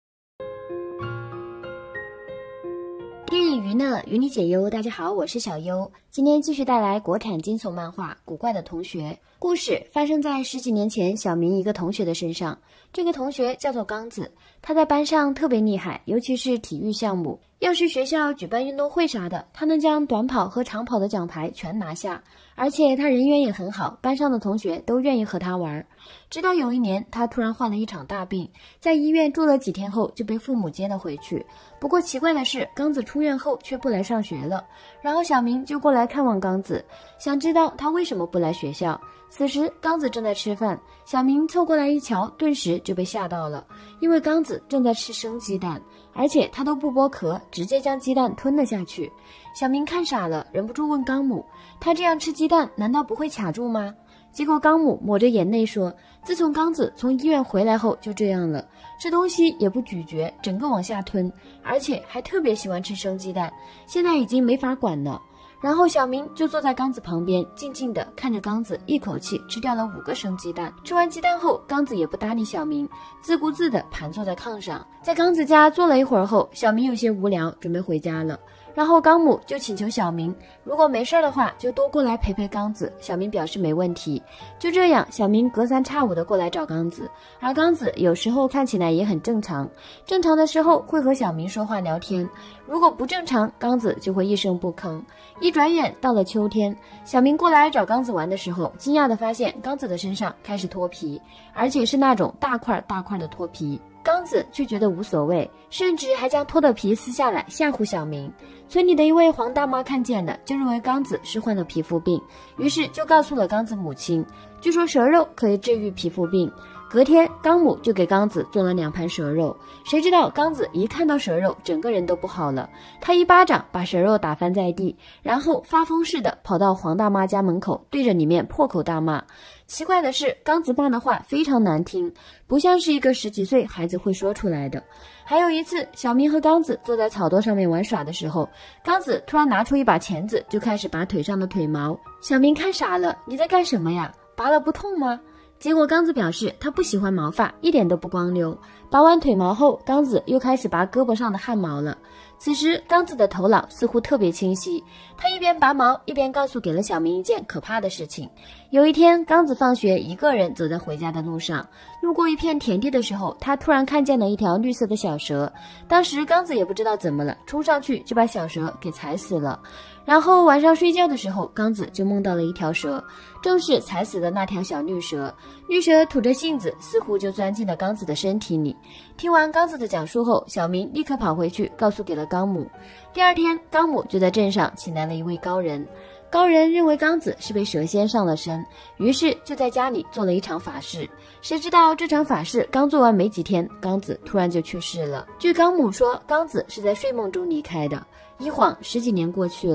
电影娱乐与你解忧，大家好，我是小优，今天继续带来国产惊悚漫画《古怪的同学》。故事发生在十几年前小明一个同学的身上。这个同学叫做刚子，他在班上特别厉害，尤其是体育项目，要是学校举办运动会啥的，他能将短跑和长跑的奖牌全拿下。而且他人缘也很好，班上的同学都愿意和他玩。直到有一年，他突然患了一场大病，在医院住了几天后就被父母接了回去。不过奇怪的是，刚子出院后却不来上学了。然后小明就过来看望刚子，想知道他为什么不来学校。此时刚子正在吃饭，小明凑过来一瞧，顿时就被吓到了，因为刚子正在吃生鸡蛋，而且他都不剥壳，直接将鸡蛋吞了下去。小明看傻了，忍不住问刚母，他这样吃鸡蛋难道不会卡住吗？结果刚母抹着眼泪说，自从刚子从医院回来后就这样了，吃东西也不咀嚼，整个往下吞，而且还特别喜欢吃生鸡蛋，现在已经没法管了。然后小明就坐在刚子旁边，静静地看着刚子一口气吃掉了五个生鸡蛋。吃完鸡蛋后，刚子也不搭理小明，自顾自地盘坐在炕上。在刚子家坐了一会儿后，小明有些无聊，准备回家了。然后刚母就请求小明，如果没事的话就多过来陪陪刚子。小明表示没问题。就这样，小明隔三差五的过来找刚子，而刚子有时候看起来也很正常，正常的时候会和小明说话聊天，如果不正常，刚子就会一声不吭。一转眼到了秋天，小明过来找刚子玩的时候，惊讶地发现刚子的身上开始脱皮，而且是那种大块大块的脱皮。刚子却觉得无所谓，甚至还将脱的皮撕下来吓唬小明。村里的一位黄大妈看见了，就认为刚子是患了皮肤病，于是就告诉了刚子母亲，据说蛇肉可以治愈皮肤病。隔天，刚母就给刚子做了两盘蛇肉，谁知道刚子一看到蛇肉，整个人都不好了，他一巴掌把蛇肉打翻在地，然后发疯似的跑到黄大妈家门口，对着里面破口大骂。奇怪的是，刚子骂的话非常难听，不像是一个十几岁孩子会说出来的。还有一次，小明和刚子坐在草垛上面玩耍的时候，刚子突然拿出一把钳子，就开始拔腿上的腿毛。小明看傻了，你在干什么呀？拔了不痛吗？结果刚子表示他不喜欢毛发，一点都不光溜。拔完腿毛后，刚子又开始拔胳膊上的汗毛了。此时刚子的头脑似乎特别清晰，他一边拔毛一边告诉给了小明一件可怕的事情。有一天，刚子放学一个人走在回家的路上，路过一片田地的时候，他突然看见了一条绿色的小蛇。当时刚子也不知道怎么了，冲上去就把小蛇给踩死了。然后晚上睡觉的时候，刚子就梦到了一条蛇，正是踩死的那条小绿蛇。绿蛇吐着信子，似乎就钻进了刚子的身体里。听完刚子的讲述后，小明立刻跑回去告诉给了刚母。第二天，刚母就在镇上请来了一位高人。高人认为刚子是被蛇仙上了身，于是就在家里做了一场法事。谁知道这场法事刚做完没几天，刚子突然就去世了。据刚母说，刚子是在睡梦中离开的。一晃十几年过去了，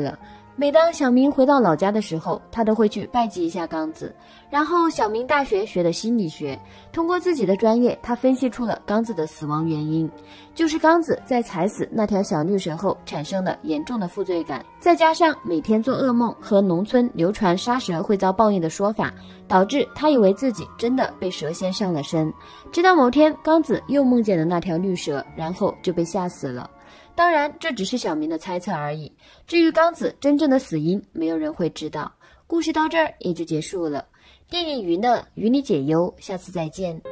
每当小明回到老家的时候，他都会去拜祭一下刚子。然后小明大学学的心理学，通过自己的专业，他分析出了刚子的死亡原因，就是刚子在踩死那条小绿蛇后产生了严重的负罪感，再加上每天做噩梦和农村流传杀蛇会遭报应的说法，导致他以为自己真的被蛇仙上了身。直到某天刚子又梦见了那条绿蛇，然后就被吓死了。当然这只是小明的猜测而已，至于刚子真正的死因，没有人会知道。故事到这儿也就结束了。电影娱乐与你解忧，下次再见。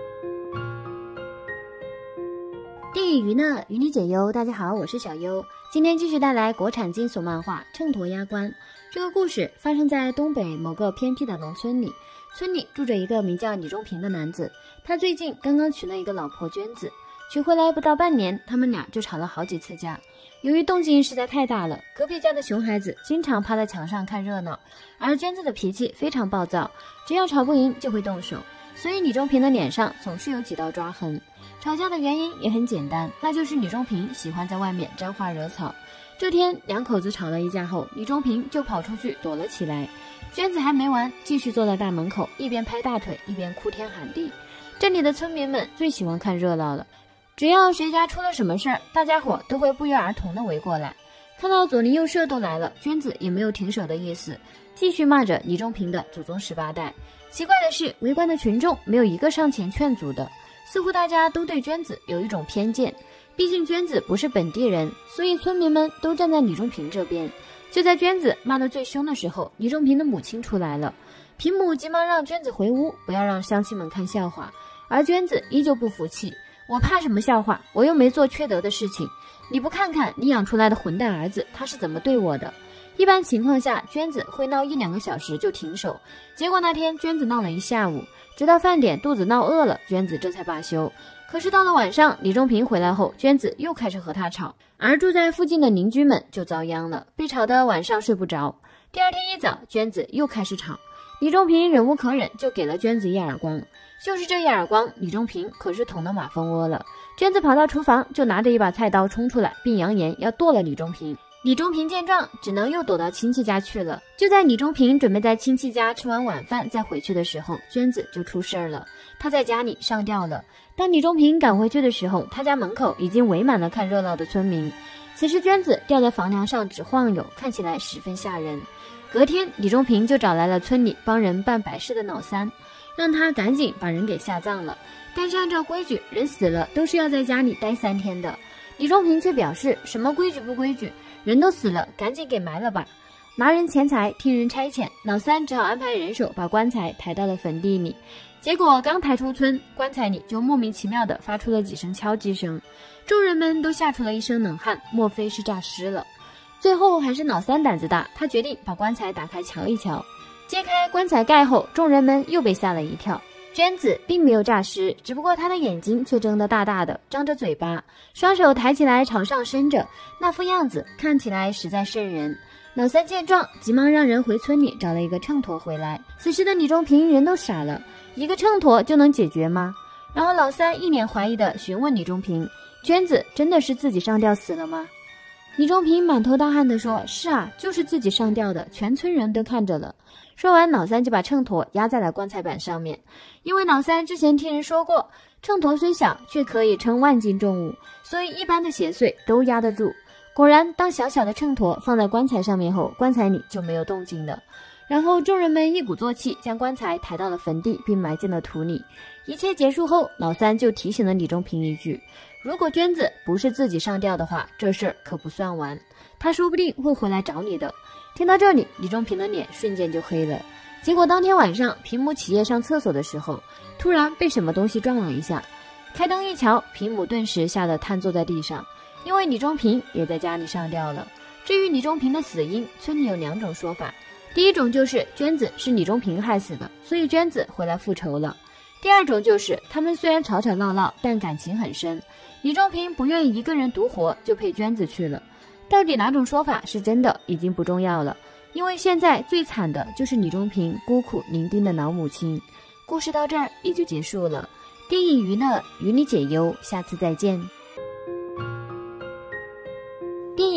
电影娱乐与你解忧，大家好，我是小优，今天继续带来国产惊悚漫画《秤砣压棺》。这个故事发生在东北某个偏僻的农村里，村里住着一个名叫李忠平的男子，他最近刚刚娶了一个老婆娟子，娶回来不到半年，他们俩就吵了好几次架。由于动静实在太大了，隔壁家的熊孩子经常趴在墙上看热闹，而娟子的脾气非常暴躁，只要吵不赢就会动手，所以李忠平的脸上总是有几道抓痕。吵架的原因也很简单，那就是李忠平喜欢在外面沾花惹草。这天两口子吵了一架后，李忠平就跑出去躲了起来，娟子还没完，继续坐在大门口，一边拍大腿一边哭天喊地。这里的村民们最喜欢看热闹了，只要谁家出了什么事儿，大家伙都会不约而同的围过来。看到左邻右舍都来了，娟子也没有停手的意思，继续骂着李忠平的祖宗十八代。奇怪的是，围观的群众没有一个上前劝阻的，似乎大家都对娟子有一种偏见。毕竟娟子不是本地人，所以村民们都站在李忠平这边。就在娟子骂得最凶的时候，李忠平的母亲出来了，平母急忙让娟子回屋，不要让乡亲们看笑话。而娟子依旧不服气，我怕什么笑话？我又没做缺德的事情，你不看看你养出来的混蛋儿子他是怎么对我的？一般情况下，娟子会闹一两个小时就停手，结果那天娟子闹了一下午，直到饭点肚子闹饿了，娟子这才罢休。可是到了晚上，李忠平回来后，娟子又开始和他吵，而住在附近的邻居们就遭殃了，被吵得晚上睡不着。第二天一早，娟子又开始吵，李忠平忍无可忍，就给了娟子一耳光。就是这一耳光，李忠平可是捅到马蜂窝了。娟子跑到厨房，就拿着一把菜刀冲出来，并扬言要剁了李忠平。李忠平见状，只能又躲到亲戚家去了。就在李忠平准备在亲戚家吃完晚饭再回去的时候，娟子就出事儿了，他在家里上吊了。当李忠平赶回去的时候，他家门口已经围满了看热闹的村民。此时娟子吊在房梁上直晃悠，看起来十分吓人。隔天，李忠平就找来了村里帮人办白事的老三，让他赶紧把人给下葬了。但是按照规矩，人死了都是要在家里待三天的。李忠平却表示什么规矩不规矩，人都死了，赶紧给埋了吧。拿人钱财，听人差遣，老三只好安排人手把棺材抬到了坟地里。结果刚抬出村，棺材里就莫名其妙地发出了几声敲击声，众人们都吓出了一身冷汗，莫非是诈尸了？最后还是老三胆子大，他决定把棺材打开瞧一瞧。揭开棺材盖后，众人们又被吓了一跳。娟子并没有诈尸，只不过她的眼睛却睁得大大的，张着嘴巴，双手抬起来朝上伸着，那副样子看起来实在瘆人。老三见状，急忙让人回村里找了一个秤砣回来。此时的李忠平人都傻了，一个秤砣就能解决吗？然后老三一脸怀疑地询问李忠平，娟子真的是自己上吊死了吗？李忠平满头大汗地说，是啊，就是自己上吊的，全村人都看着了。说完，老三就把秤砣压在了棺材板上面，因为老三之前听人说过，秤砣虽小却可以称万斤重物，所以一般的邪祟都压得住。果然，当小小的秤砣放在棺材上面后，棺材里就没有动静了。然后众人们一鼓作气将棺材抬到了坟地，并埋进了土里。一切结束后，老三就提醒了李忠平一句，如果娟子不是自己上吊的话，这事儿可不算完，他说不定会回来找你的。听到这里，李忠平的脸瞬间就黑了。结果当天晚上，平母起夜上厕所的时候，突然被什么东西撞了一下，开灯一瞧，平母顿时吓得瘫坐在地上，因为李忠平也在家里上吊了。至于李忠平的死因，村里有两种说法，第一种就是娟子是李忠平害死的，所以娟子回来复仇了。第二种就是他们虽然吵吵闹闹，但感情很深，李忠平不愿意一个人独活，就陪娟子去了。到底哪种说法是真的已经不重要了，因为现在最惨的就是李忠平孤苦伶仃的老母亲。故事到这儿也就结束了。电影娱乐与你解忧，下次再见。电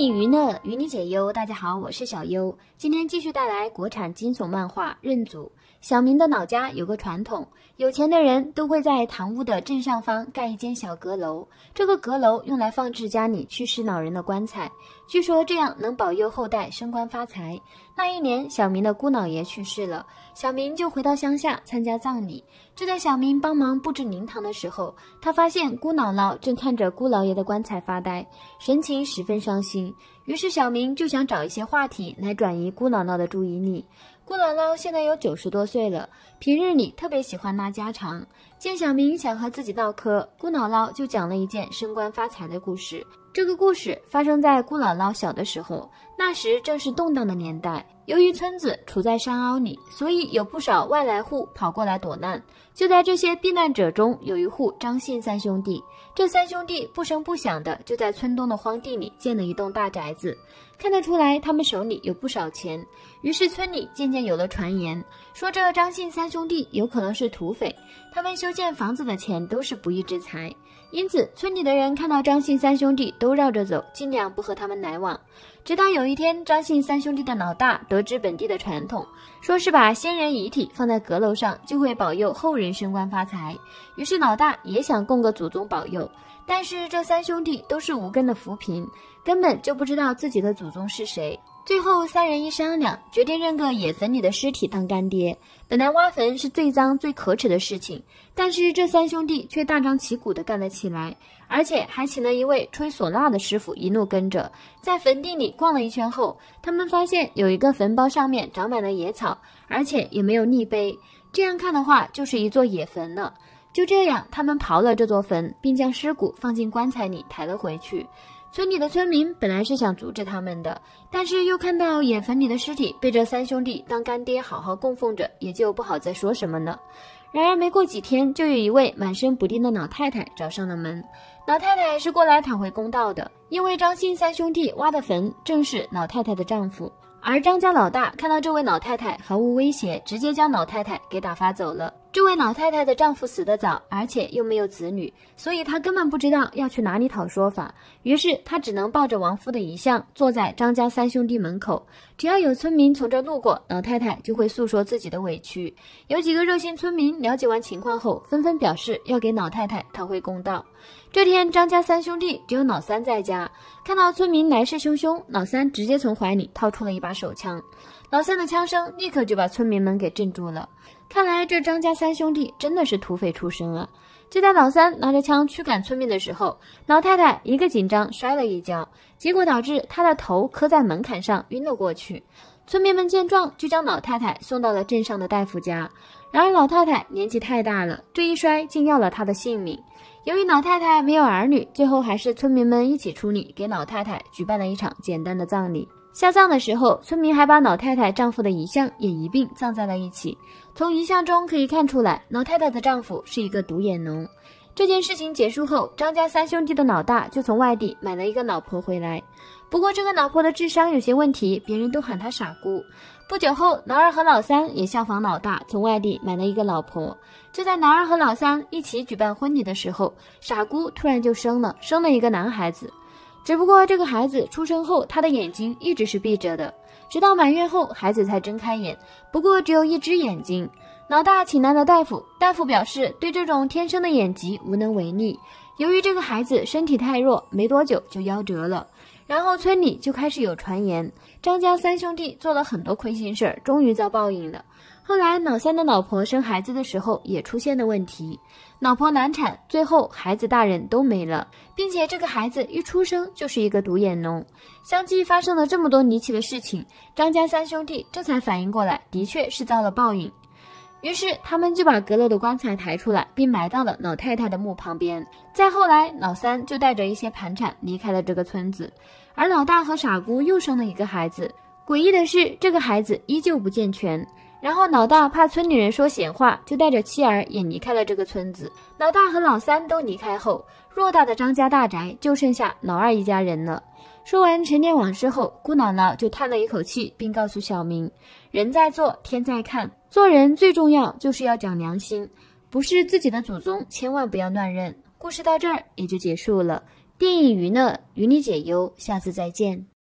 影娱乐，与你解忧。大家好，我是小优，今天继续带来国产惊悚漫画《认祖》。小明的老家有个传统，有钱的人都会在堂屋的正上方盖一间小阁楼，这个阁楼用来放置家里去世老人的棺材，据说这样能保佑后代升官发财。那一年，小明的姑姥爷去世了，小明就回到乡下参加葬礼。就在小明帮忙布置灵堂的时候，他发现姑姥姥正看着姑姥爷的棺材发呆，神情十分伤心。于是小明就想找一些话题来转移姑姥姥的注意力。姑姥姥现在有九十多岁了，平日里特别喜欢拉家常。见小明想和自己唠嗑，姑姥姥就讲了一件升官发财的故事。这个故事发生在姑姥姥小的时候，那时正是动荡的年代。由于村子处在山凹里，所以有不少外来户跑过来躲难。就在这些避难者中，有一户张姓三兄弟。这三兄弟不声不响的就在村东的荒地里建了一栋大宅子，看得出来他们手里有不少钱。于是村里渐渐有了传言，说这张姓三兄弟有可能是土匪，他们修建房子的钱都是不义之财。因此村里的人看到张姓三兄弟都绕着走，尽量不和他们来往。直到有一天，张姓三兄弟的老大得知本地的传统，说是把先人遗体放在阁楼上就会保佑后人升官发财，于是老大也想供个祖宗保佑。但是这三兄弟都是无根的浮萍，根本就不知道自己的祖宗是谁。最后三人一商量，决定认个野坟里的尸体当干爹。本来挖坟是最脏最可耻的事情，但是这三兄弟却大张旗鼓地干了起来，而且还请了一位吹唢呐的师傅一路跟着。在坟地里逛了一圈后，他们发现有一个坟包上面长满了野草，而且也没有立碑，这样看的话就是一座野坟了。就这样，他们刨了这座坟，并将尸骨放进棺材里抬了回去。村里的村民本来是想阻止他们的，但是又看到野坟里的尸体被这三兄弟当干爹好好供奉着，也就不好再说什么了。然而没过几天，就有一位满身不定的老太太找上了门。老太太是过来讨回公道的，因为张姓三兄弟挖的坟正是老太太的丈夫。而张家老大看到这位老太太毫无威胁，直接将老太太给打发走了。这位老太太的丈夫死得早，而且又没有子女，所以她根本不知道要去哪里讨说法。于是她只能抱着亡夫的遗像，坐在张家三兄弟门口。只要有村民从这路过，老太太就会诉说自己的委屈。有几个热心村民了解完情况后，纷纷表示要给老太太讨回公道。这天，张家三兄弟只有老三在家，看到村民来势汹汹，老三直接从怀里掏出了一把手枪。老三的枪声立刻就把村民们给镇住了。看来这张家三兄弟真的是土匪出身啊！就在老三拿着枪驱赶村民的时候，老太太一个紧张摔了一跤，结果导致她的头磕在门槛上晕了过去。村民们见状，就将老太太送到了镇上的大夫家。然而老太太年纪太大了，这一摔竟要了她的性命。由于老太太没有儿女，最后还是村民们一起出力，给老太太举办了一场简单的葬礼。下葬的时候，村民还把老太太丈夫的遗像也一并葬在了一起。从遗像中可以看出来，老太太的丈夫是一个独眼龙。这件事情结束后，张家三兄弟的老大就从外地买了一个老婆回来。不过这个老婆的智商有些问题，别人都喊她傻姑。不久后，老二和老三也效仿老大，从外地买了一个老婆。就在老二和老三一起举办婚礼的时候，傻姑突然就生了，生了一个男孩子。只不过这个孩子出生后，他的眼睛一直是闭着的，直到满月后，孩子才睁开眼，不过只有一只眼睛。老大请来了大夫，大夫表示对这种天生的眼疾无能为力。由于这个孩子身体太弱，没多久就夭折了。然后村里就开始有传言，张家三兄弟做了很多亏心事儿，终于遭报应了。后来老三的老婆生孩子的时候也出现了问题，老婆难产，最后孩子大人都没了，并且这个孩子一出生就是一个独眼龙。相继发生了这么多离奇的事情，张家三兄弟这才反应过来，的确是遭了报应。于是他们就把阁楼的棺材抬出来，并埋到了老太太的墓旁边。再后来，老三就带着一些盘缠离开了这个村子，而老大和傻姑又生了一个孩子。诡异的是，这个孩子依旧不健全。然后老大怕村里人说闲话，就带着妻儿也离开了这个村子。老大和老三都离开后，偌大的张家大宅就剩下老二一家人了。说完陈年往事后，姑姥姥就叹了一口气，并告诉小明，人在做，天在看，做人最重要就是要讲良心，不是自己的祖宗千万不要乱认。故事到这儿也就结束了。电影娱乐，与你解忧，下次再见。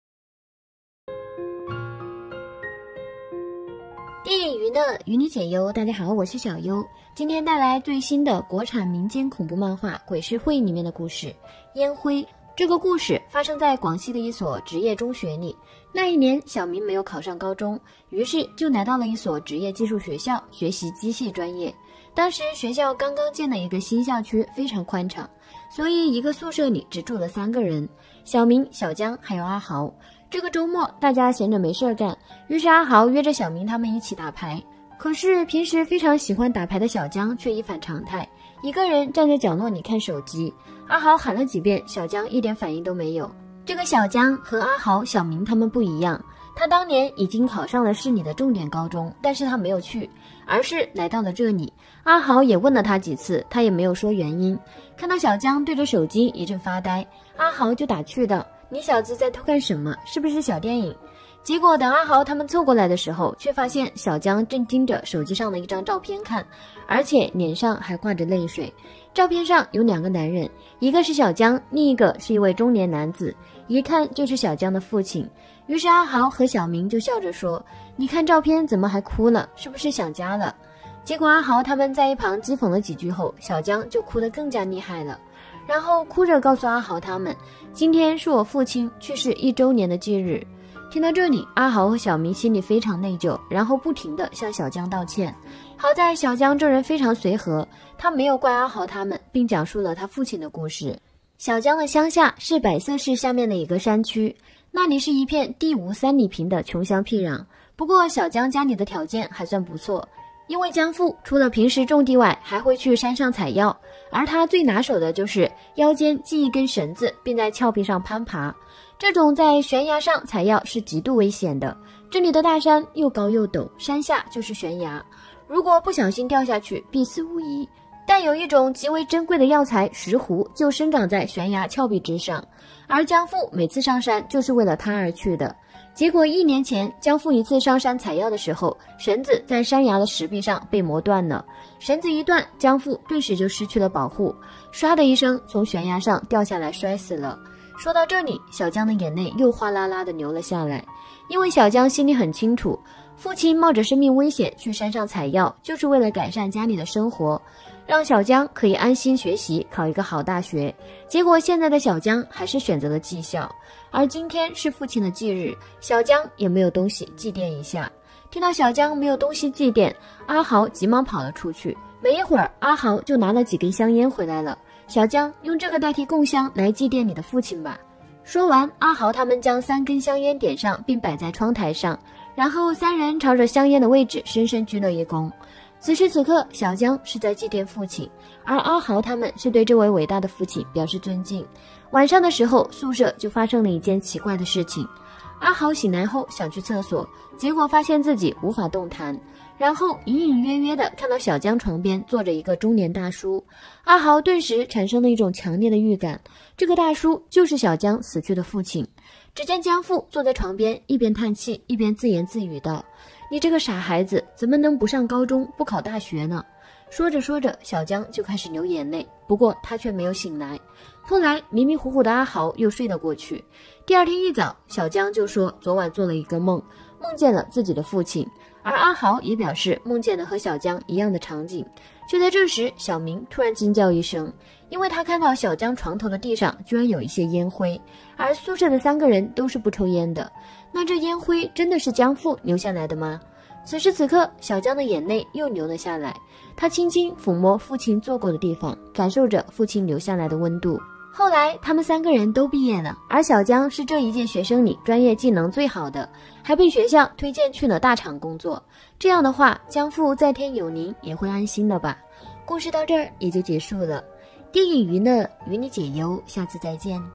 电影娱乐与你解忧，大家好，我是小优，今天带来最新的国产民间恐怖漫画《鬼市会》里面的故事烟灰。这个故事发生在广西的一所职业中学里。那一年，小明没有考上高中，于是就来到了一所职业技术学校学习机械专业。当时学校刚刚建了一个新校区，非常宽敞，所以一个宿舍里只住了三个人：小明、小江还有阿豪。这个周末大家闲着没事干，于是阿豪约着小明他们一起打牌。可是平时非常喜欢打牌的小江却一反常态，一个人站在角落里看手机。阿豪喊了几遍，小江一点反应都没有。这个小江和阿豪、小明他们不一样，他当年已经考上了市里的重点高中，但是他没有去，而是来到了这里。阿豪也问了他几次，他也没有说原因。看到小江对着手机一阵发呆，阿豪就打趣道：“你小子在偷看什么？是不是小电影？”结果等阿豪他们凑过来的时候，却发现小江正盯着手机上的一张照片看，而且脸上还挂着泪水。照片上有两个男人，一个是小江，另一个是一位中年男子，一看就是小江的父亲。于是阿豪和小明就笑着说：“你看照片怎么还哭了？是不是想家了？”结果阿豪他们在一旁讥讽了几句后，小江就哭得更加厉害了，然后哭着告诉阿豪他们：“今天是我父亲去世一周年的忌日。”听到这里，阿豪和小明心里非常内疚，然后不停地向小江道歉。好在小江这人非常随和，他没有怪阿豪他们，并讲述了他父亲的故事。小江的乡下是百色市下面的一个山区，那里是一片地无三里平的穷乡僻壤。不过小江家里的条件还算不错，因为江父除了平时种地外，还会去山上采药，而他最拿手的就是腰间系一根绳子，并在峭壁上攀爬。这种在悬崖上采药是极度危险的，这里的大山又高又陡，山下就是悬崖，如果不小心掉下去，必死无疑。但有一种极为珍贵的药材石斛就生长在悬崖峭壁之上，而江父每次上山就是为了它而去的。结果一年前，江父一次上山采药的时候，绳子在山崖的石壁上被磨断了，绳子一断，江父顿时就失去了保护，唰的一声从悬崖上掉下来摔死了。说到这里，小江的眼泪又哗啦啦地流了下来，因为小江心里很清楚，父亲冒着生命危险去山上采药，就是为了改善家里的生活，让小江可以安心学习，考一个好大学。结果现在的小江还是选择了技校，而今天是父亲的忌日，小江也没有东西祭奠一下。听到小江没有东西祭奠，阿豪急忙跑了出去，没一会儿，阿豪就拿了几根香烟回来了。小江，用这个代替供香来祭奠你的父亲吧。说完，阿豪他们将三根香烟点上，并摆在窗台上，然后三人朝着香烟的位置深深鞠了一躬。此时此刻，小江是在祭奠父亲，而阿豪他们是对这位伟大的父亲表示尊敬。晚上的时候，宿舍就发生了一件奇怪的事情。阿豪醒来后想去厕所，结果发现自己无法动弹，然后隐隐约约地看到小江床边坐着一个中年大叔。阿豪顿时产生了一种强烈的预感，这个大叔就是小江死去的父亲。只见江父坐在床边，一边叹气一边自言自语道：“你这个傻孩子，怎么能不上高中不考大学呢？”说着说着，小江就开始流眼泪，不过他却没有醒来。后来迷迷糊糊的阿豪又睡了过去。第二天一早，小江就说昨晚做了一个梦，梦见了自己的父亲，而阿豪也表示梦见了和小江一样的场景。就在这时，小明突然惊叫一声，因为他看到小江床头的地上居然有一些烟灰，而宿舍的三个人都是不抽烟的。那这烟灰真的是江父留下来的吗？此时此刻，小江的眼泪又流了下来，他轻轻抚摸父亲坐过的地方，感受着父亲留下来的温度。后来他们三个人都毕业了，而小江是这一届学生里专业技能最好的，还被学校推荐去了大厂工作。这样的话，江父在天有灵也会安心了吧。故事到这儿也就结束了。电影娱乐与你解忧，下次再见。